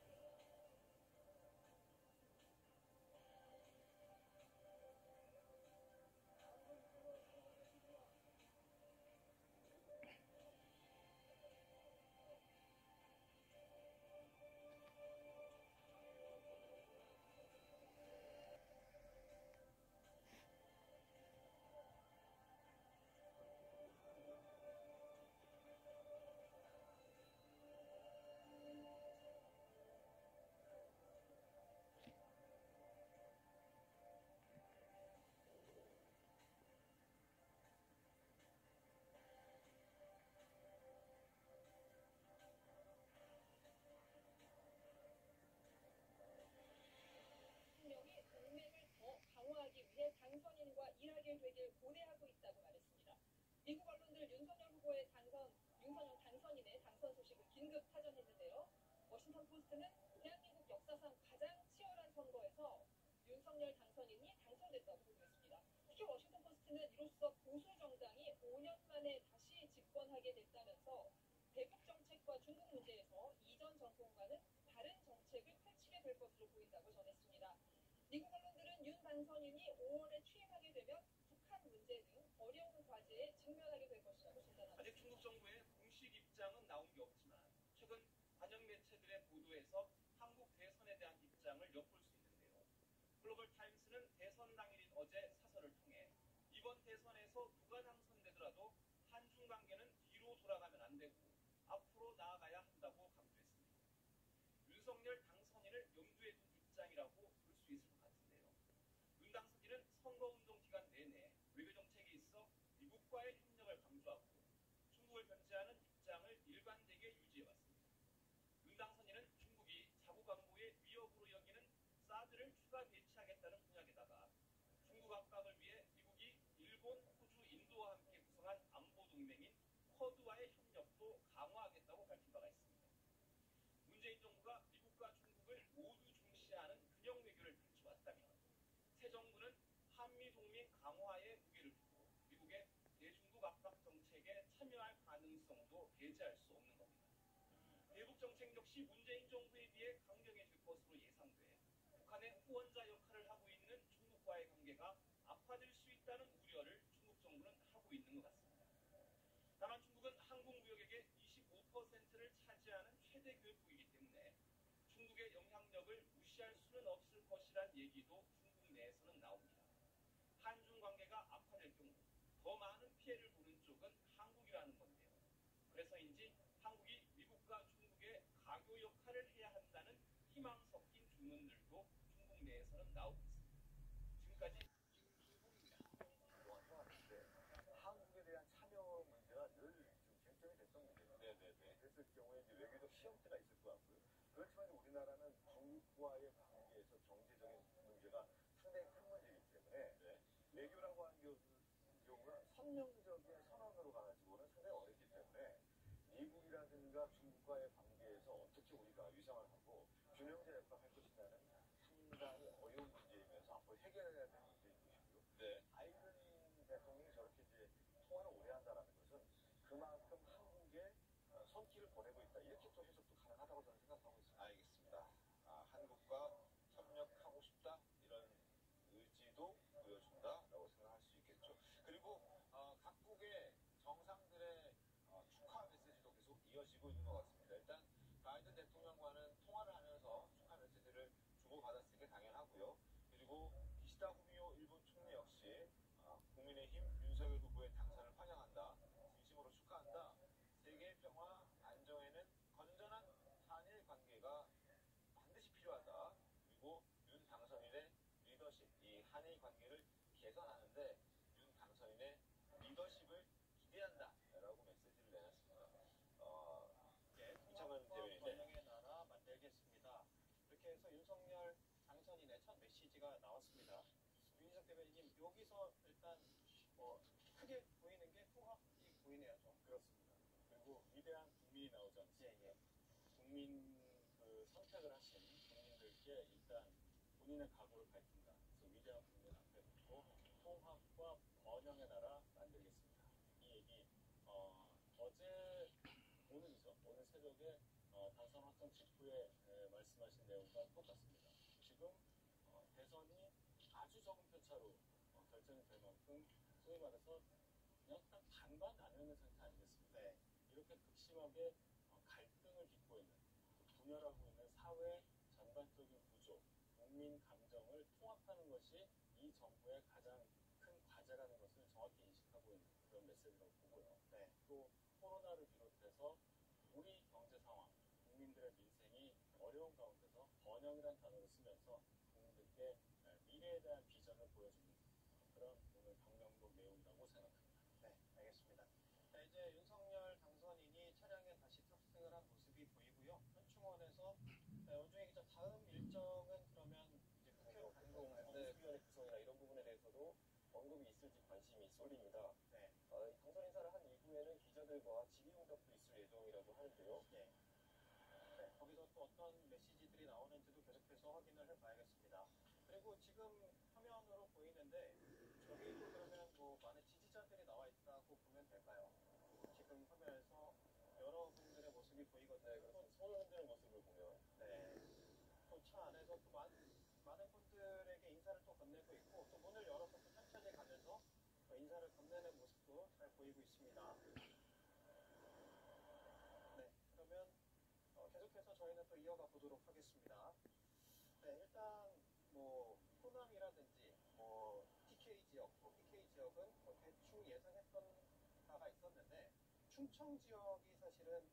대통령이 동맹을 더 강화하기 위해 당선인과 일하게 되길 고대하고 있다고 말했습니다. 미국 언론들 윤석열 후보의 윤석열 당선인의 당선 소식을 긴급 타전했는데요. 워싱턴 포스트는 대한민국 역사상 가장 치열한 선거에서 윤석열 당선인이 당선됐다고 보도했습니다. 특히 워싱턴 포스트는 이로써 보수 정당이 5년 만에 다시 집권하게 됐다면서 대북 정책과 중국 문제에서 이전 정권과는 다른 정책을 펼치게 될 것으로 보인다고 전했습니다. 미국 언론들은 윤 당선인이 5월에 취임하게 되면 북한 문제 등 어려운 과제에 직면하게 될 것이라고 진단합니다. 아직 중국 정부의 공식 입장은 나온 게 없지만 최근 관영 매체들의 보도에서 한국 대선에 대한 입장을 엿볼 수 있는데요. 글로벌 타임스는 대선 당일인 어제 사설을 통해 이번 대선에서 누가 당선되더라도 한중 관계는 뒤로 돌아가면 안 되고 앞으로 나아가야 한다고 강조했습니다. 윤석열 당선인을 염두에 둔 입장이라고 볼 수 있을 것 같은데요. 윤 당선인은 선거운동 기간 내내 외교 정책에 있어 미국과의 협력을 강조하고 중국을 견제하는 입장을 일관되게 유지해왔습니다. 윤 당선인은 중국이 자국 안보의 위협으로 여기는 사드를 추가 배치하겠다는 공약에다가 중국 압박을 위해 미국이 일본, 호주, 인도와 함께 구성한 안보 동맹인 쿼드와의 협력도 강화하겠다고 밝힌 바가 있습니다. 문재인 정부가 미국과 중국을 모두 중시하는 균형 외교를 펼쳐왔다면 새 정부는 한미 동맹 강화에 무게를 두고 미국의 대중국 압박 정책에 참여할 가능성도 배제할 수 없는 겁니다. 대북 정책 역시 문재인 정부에 비해 강경해질 것으로 예상돼 북한의 후원자 역할을 하고 있는 중국과의 관계가 악화될 수 있다는 우려를 중국 정부는 하고 있는 것 같습니다. 다만 중국은 한국 무역액의 25%를 차지하는 최대 교역국이기 때문에 중국의 영향력을 무시할 수는 없을 것이란 얘기도 중국 내에서는 나옵니다. 한중 관계가 악화될 경우 더 많은 피해를 보는 쪽은 한국이라는 건데요. 그래서인지 한국이 미국과 중국의 가교 역할을 해야 한다는 희망 섞인 주문들도 중국 내에서는 나오고 있습니다. 지금까지 김기봉입니다. 그동안 해왔는데 한국에 대한 참여 문제가 늘 좀 쟁점이 됐던 문제예요. 네네네. 그랬을 경우에 이제 외교적 시험대가 있을 것 같고요. 그렇지만 우리나라는 중국과의 관계에서 경제적인 문제가 상당히 큰 문제이기 때문에 외교라고 하는 경우는 선명적인 선언으로 가지고는 상당히 어렵기 때문에 미국이라든가 중국과의 관계에서 어떻게 우리가 위상을 하고 균형자 역할을 할 것이냐는 상당히 어려운 문제이면서 앞으로 해결해야 될 문제인 것이고요. 네. 바이든 대통령이 저렇게 이제 통화를 오래 한다는 것은 그만큼 한국에 손길을 보내고 있다. 이렇게 또 해석도 가능하다고 저는 생각하고 있습니다. 알겠습니다. 한국과 협력하고 싶다 이런 의지도 보여준다라고 생각할 수 있겠죠. 그리고 각국의 정상들의 축하 메시지도 계속 이어지고 있는 것 같습니다. 일단 바이든 대통령과는 통화를 하면서 축하 메시지를 주고받았을 게 당연하고요. 그리고 기시다 후미오 일본 총리 역시 국민의힘 윤석열 후보의 당선을 환영한다. 진심으로 축하한다. 세계 평화 안정에는 건전한 한일 관계가 반드시 필요하다. 그리고 윤 당선인의 리더십, 이 한일 관계를 개선하는데 윤 당선인의 리더십을 기대한다. 라고 메시지를 내놨습니다. 이창만 대변인. 번영의 나라 만들겠습니다. 이렇게 해서 윤석열 당선인의 첫 메시지가 나왔습니다. 윤희석 대변인님, 여기서 일단 크게 보이는 게 통합이 보이네요, 좀. 그렇습니다. 그리고 위대한 국민이 나오지 않습니까? 예. 국민 그 선택을 하신 국민들께 일단 본인의 각오를 밝힌다. 그래서 위대한 국민 앞에 놓고 통합과 번영의 나라 만들겠습니다. 이 얘기 어제 오늘이죠. 오늘 새벽에 당선 확정 직후에 말씀하신 내용과 똑같습니다. 지금 대선이 아주 적은 표차로 결정이 될 만큼 소위 말해서 그냥 딱 반반 나뉘는 상태 아니겠습니까? 네. 이렇게 극심하게 갈등을 빚고 있는 분열하고 있는 사회 전반적인 구조, 국민 감정을 통합하는 것이 이 정부의 가장 큰 과제라는 것을 정확히 인식하고 있는 그런 메시지라고 보고요. 네. 또 코로나를 비롯해서 우리 경제 상황, 국민들의 민생이 어려운 가운데서 번영이라는 단어를 쓰면서 국민들께 미래에 대한 비전을 보여주는 그런 오늘 방명록 내용이라고 생각합니다. 네, 알겠습니다. 자, 이제 윤석열 당선인이 차량에 다시 탑승을 한 모습이 보이고요. 현충원에서 원중희 기자, 다음 일정은 그러면 이제 국회로 가는 건가요? 공수위원회 구성이나 이런 부분에 대해서도 언급이 있을지 관심이 쏠립니다. 네. 당선 인사를 한 이후에는 기자들과 질의응답도 있을 예정이라고 하는데요. 네. 거기서 또 어떤 메시지들이 나오는지도 계속해서 확인을 해봐야겠습니다. 그리고 지금 화면으로 보이는데 저기도 그러면 많은 지지자들이 나와 있다고 보면 될까요? 지금 화면에서 여러분들의 모습이 보이거든요. 네, 그렇습니다. 손을 흔드는 모습을 보면. 네. 또 차 안에서 또 많은 분들에게 인사를 또 건네고 있고, 또 문을 열어서 또 천천히 가면서 또 인사를 건네는 모습도 잘 보이고 있습니다. 네, 그러면 계속해서 저희는 또 이어가 보도록 하겠습니다. 네, 일단 호남이라든지 TK 지역, PK 지역은 대충 예상했던 바가 있었는데, 충청 지역이 사실은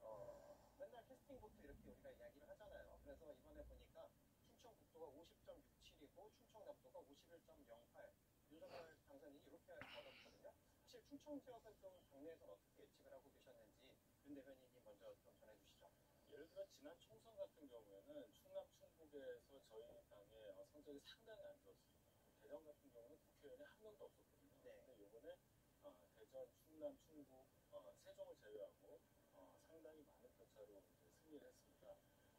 맨날 캐스팅부터 이렇게 우리가 이야기를 하잖아요. 그래서 이번에 보니까 충청북도가 50.67이고 충청남도가 51.08. 윤석열 당선인이 이렇게 얻었거든요. 사실 충청 지역은 좀 당내에서 어떻게 예측을 하고 계셨는지 윤 대변인이 먼저 좀 전해주시죠. 예를 들어 지난 총선 같은 경우에는 충남 충북에서 저희 당의 성적이 상당히 안 좋았습니다. 대전 같은 경우는 국회의원이 한 명도 없었거든요. 네. 근데 이번에 대전, 충남, 충북, 세종을 제외하고 상당히 많은 표차로 이제 승리를 했습니다.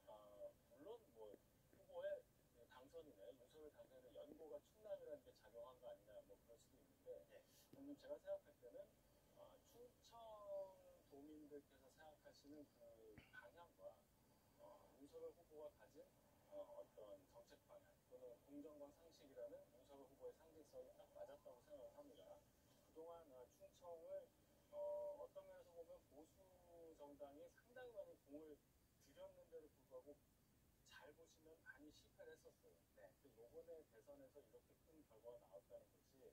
물론 후보의 당선인의 윤석열 당선인의 연고가 충남이라는 게 작용한 거 아니냐 그럴 수도 있는데 제가 생각할 때는 충청 도민들께서 생각하시는 그 방향과 윤석열 후보가 가진 어떤 정책 방향 또는 공정과 상식이라는 윤석열 후보의 상징성이 딱 맞았다고 생각을 합니다. 그동안 충청을 어떤 면에서 보면 보수 정당이 상당히 많은 공을 들였는데도 불구하고 잘 보시면 많이 실패를 했었어요. 네. 근데 이번에 대선에서 이렇게 큰 결과가 나왔다는 것이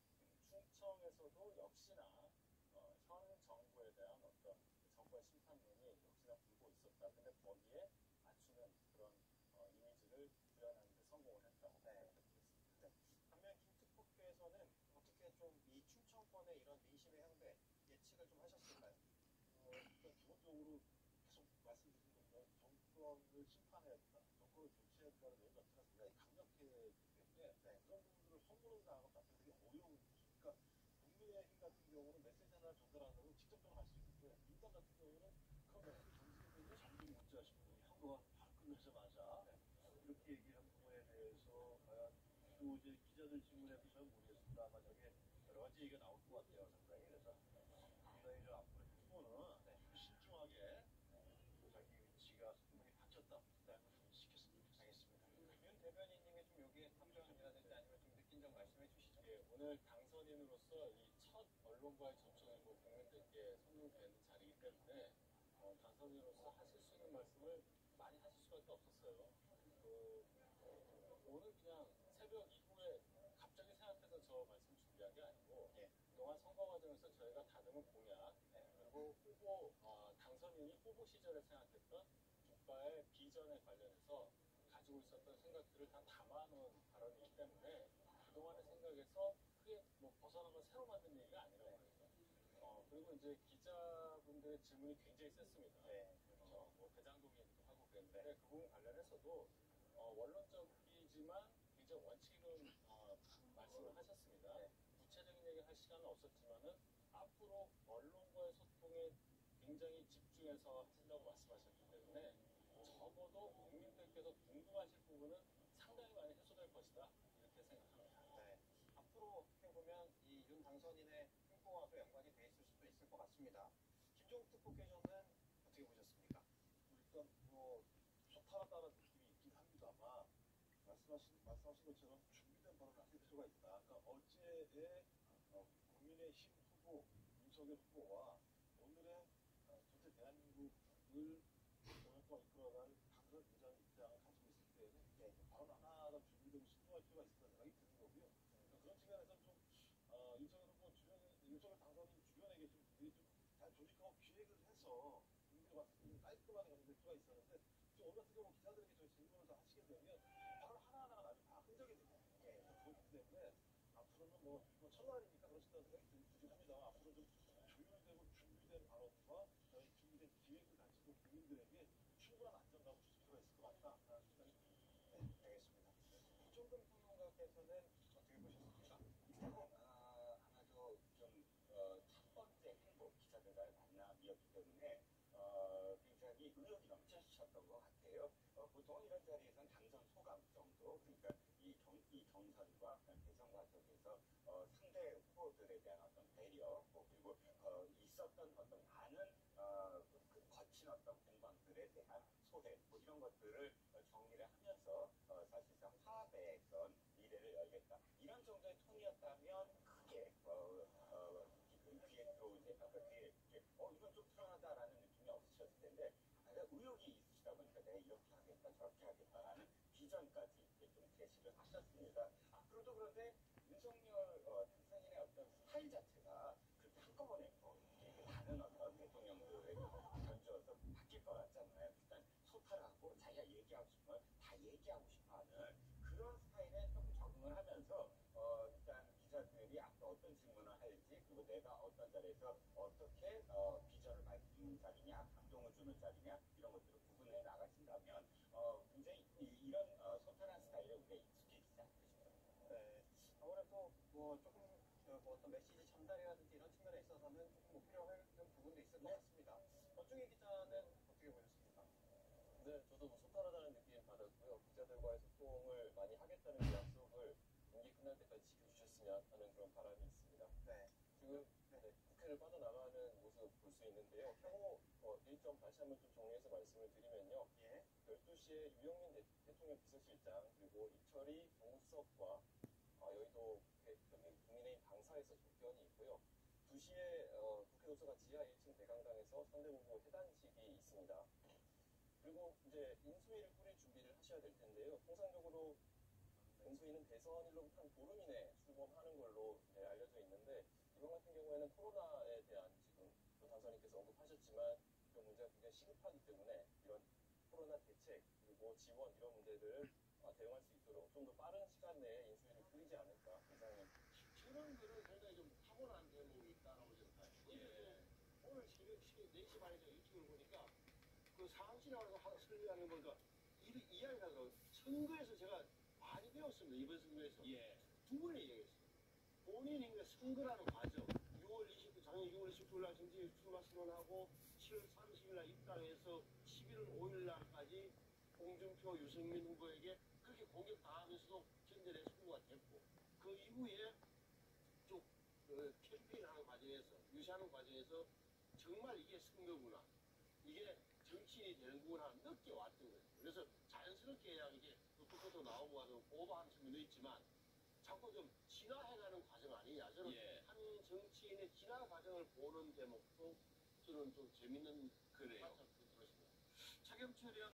충청에서도 역시나 현 정부에 대한 어떤 정부의 심판론이 역시나 불고 있었다. 근데 거기에 맞추는 그런 이미지를 구현하는 데 성공을 했다고 생각했습니다. 네. 반면 김특보께서는 어떻게 좀 이 충청권의 이런 민심의 향배 예측을 좀 하셨을까요? 일단 기본적으로 계속 말씀드린 것처럼 정권을 심판해야 된다, 정권을 교체해야 된다는 내용 자체가 굉장히 강력했기 때문에 그런 부분들을 선물한다는 것 자체가 되게 어려운 것이죠. 그러니까 국민의힘 같은 경우는 메시지 하나를 전달하는 건 직접적으로 할 수 있는데 민당 같은 경우는 그런 메시지 전달되는 잠금 문자식으로 현금화 바로 끝나자마자 이렇게 얘기한 부분에 대해서 또 이제 기자들 질문에도 잘 모르겠습니다. 아마 저게 여러 가지 얘기가 나올 것 같아요, 상당히. 그래서 상당히 저 앞으로 후보는 신중하게 자기 위치가 상당히 받쳤다. 시켰으면 좋겠습니다. 윤 대변인님이 좀 여기에 답변이라든지 아니면 좀 느낀 점 말씀해 주시죠. 예, 오늘 당선인으로서 이 첫 언론과의 접촉이고 국민들께 선물된 자리이기 때문에 당선인으로서 하실 수 있는 말씀을 많이 하실 수밖에 없었어요. 오늘 그냥 새벽 이후에 갑자기 생각해서 저 말씀 준비한 게 아니고 그동안 선거 과정에서 저희가 다듬은 공약 그리고 당선인이 후보 시절에 생각했던 국가의 비전에 관련해서 가지고 있었던 생각들을 다 담아놓은 발언이기 때문에 그동안의 생각에서 크게 뭐 벗어나면 새로 만든 얘기가 아니라고 말이죠. 그리고 이제 기자분들의 질문이 굉장히 셌습니다. 뭐 대장동 얘기도 하고 그랬는데 그 부분 관련해서도 원론적이지만 굉장히 원칙 있는 말씀을 하셨습니다. 구체적인 얘기 할 시간은 없었지만은 앞으로 언론과의 소통에 굉장히 집중해서 하신다고 말씀하셨기 때문에 적어도 국민들께서 궁금하실 부분은 상당히 많이 해소될 것이다 이렇게 생각합니다. 앞으로 어떻게 보면 이 윤 당선인의 행보와도 연관이 돼 있을 수도 있을 것 같습니다. 김종욱 특보께서는 어떻게 보셨습니까? 일단 뭐 소탈하다는 느낌이 있긴 합니다만 말씀하신 것처럼 준비된 발언을 하실 필요가 있다. 그러니까 어제의 국민의힘 후보 윤석열 후보와 오늘의 전체 대한민국을 5년 동안 이끌어갈 당선 인자의 입장을 가지고 있을 때는 발언 하나가 준비되고 신중할 필요가 있다는 생각이 드는 거고요. 그런 측면에서 좀 윤석열 당선인 주변에 계신 분들이 좀 잘 조직하고 기획을 해서 국민들 봤을 때 깔끔하게 정리될 필요가 있었는데 지금 오늘 같은 경우 기자들에게 저희 질문을 다 하시게 되면 발언 하나하나가 나중에 다 흔적이 됩니다. 그렇기 때문에 앞으로는 뭐 첫날이니까 그러신다는 생각이 들긴 합니다. 앞으로 좀 조율되고 준비된 발언과 준비된 기획을 가지고 국민들에게 충분한 안정감을 주실 필요가 있을 것 같다라는 생각이 듭니다. 알겠습니다. 이종근 평론가께서는 어떻게 보셨습니까? 아마 좀 첫 번째 행보 기자들과의 만남이었기 때문에 굉장히 의욕이 넘치셨던 것 같아요. 보통 이런 자리에서는 당선 소감 정도, 그러니까 이 경선과 대선 과정에서 상대 후보들에 대한 어떤 배려, 그리고 있었던 어떤 많은 거친 어떤 공방들에 대한 소회, 뭐 이런 것들을 정리를 하면서 사실상 화합의 어떤 미래를 열겠다. 이런 정도의 톤이었다면 크게 귀에 들어오지, 이건 좀 불안하다라는 느낌이 없으셨을 텐데, 의욕이 있으시다 보니까 내가 이렇게 하겠다, 저렇게 하겠다라는 비전까지 좀 제시를 하셨습니다. 앞으로도 그런데 윤석열 당선인의 어떤 스타일 자체가 그렇게 한꺼번에 다른 어떤 대통령들에게 견주어서 바뀔 것 같지 않나요? 일단 소탈하고 자기가 얘기하고 싶은 걸 다 얘기하고 싶어하는 그런 스타일에 조금 적응을 하면서 일단 기자들이 앞으로 어떤 질문을 할지, 그리고 내가 어떤 자리에서 어떻게 비전을 밝히는 자리냐, 감동을 주는 자리냐, 이런 것들을 구분해 나가신다면 굉장히 이런 소탈한 스타일에 우리가 익숙해지지 않을까 싶어요. 아무래도 뭐 조금 뭐 어떤 메시지 전달이라든지 이런 측면에 있어서는 조금 뭐 필요한 부분도 있을 것 같습니다. 권중희 기자는 어떻게 보셨습니까? 네, 저도 뭐 소탈하다는 느낌 받았고요. 기자들과의 소통을 많이 하겠다는 그 약속을 임기 끝날 때까지 지켜주셨으면 하는 그런 바람이 있습니다. 지금 국회를 빠져나가는 모습 볼 수 있는데요. 향후 일정 다시 한번 좀 정리해서 말씀을 드리면요. 12시에 유영민 대통령 비서실장, 그리고 이철희 정무수석과 여의도 국민의힘 당사에서 접견이 있고요. 2시에 국회 도서관 지하 1층 대강당에서 상대후보 해단식이 있습니다. 그리고 이제 인수위를 꾸릴 준비를 하셔야 될 텐데요. 통상적으로 인수위는 대선일로부터 한 보름 이내 출범하는 걸로 알려져 있는데, 이번 같은 경우에는 코로나에 대한 지금 당선인께서 언급하셨지만 이런 문제가 굉장히 시급하기 때문에 이런 코로나 대책 그리고 지원 이런 문제를 대응할 수 있도록 좀 더 빠른 시간 내에 인수위를 꾸리지 않을까 예상이. 저는 그런 굉장히 좀 타고난 대목이 있다고 생각해요. 오늘 새벽 4시 반에 유튜브를 보니까 그 상황실 나와서 설명하는 거 보니까 이야기가 선거에서 제가 많이 배웠습니다. 이번 선거에서. 두 번을 얘기했어요. 본인이 선거라는 과정, 작년 6월 29일 날 정치 출마 선언하고 7월 30일 날 입당해서 11월 5일 날까지 홍준표, 유승민 후보에게 그렇게 공격당하면서도 견뎌냈습니다. 후보가 됐고 그 이후에 쭉 캠페인하는 과정에서 유시하는 과정에서 정말 이게 선거구나 이게 정치인이 되는구나 늦게 왔던 거예요. 그래서 자연스럽게 그냥 이게 투표도 나오고 와서 오버하는 측면도 있지만 자꾸 좀 진화해가는 과정 아니냐. 저는 한 정치인의 진화 과정을 보는 대목도 저는 좀 재밌는 그래요. 관점이 들었습니다. 차경철 의원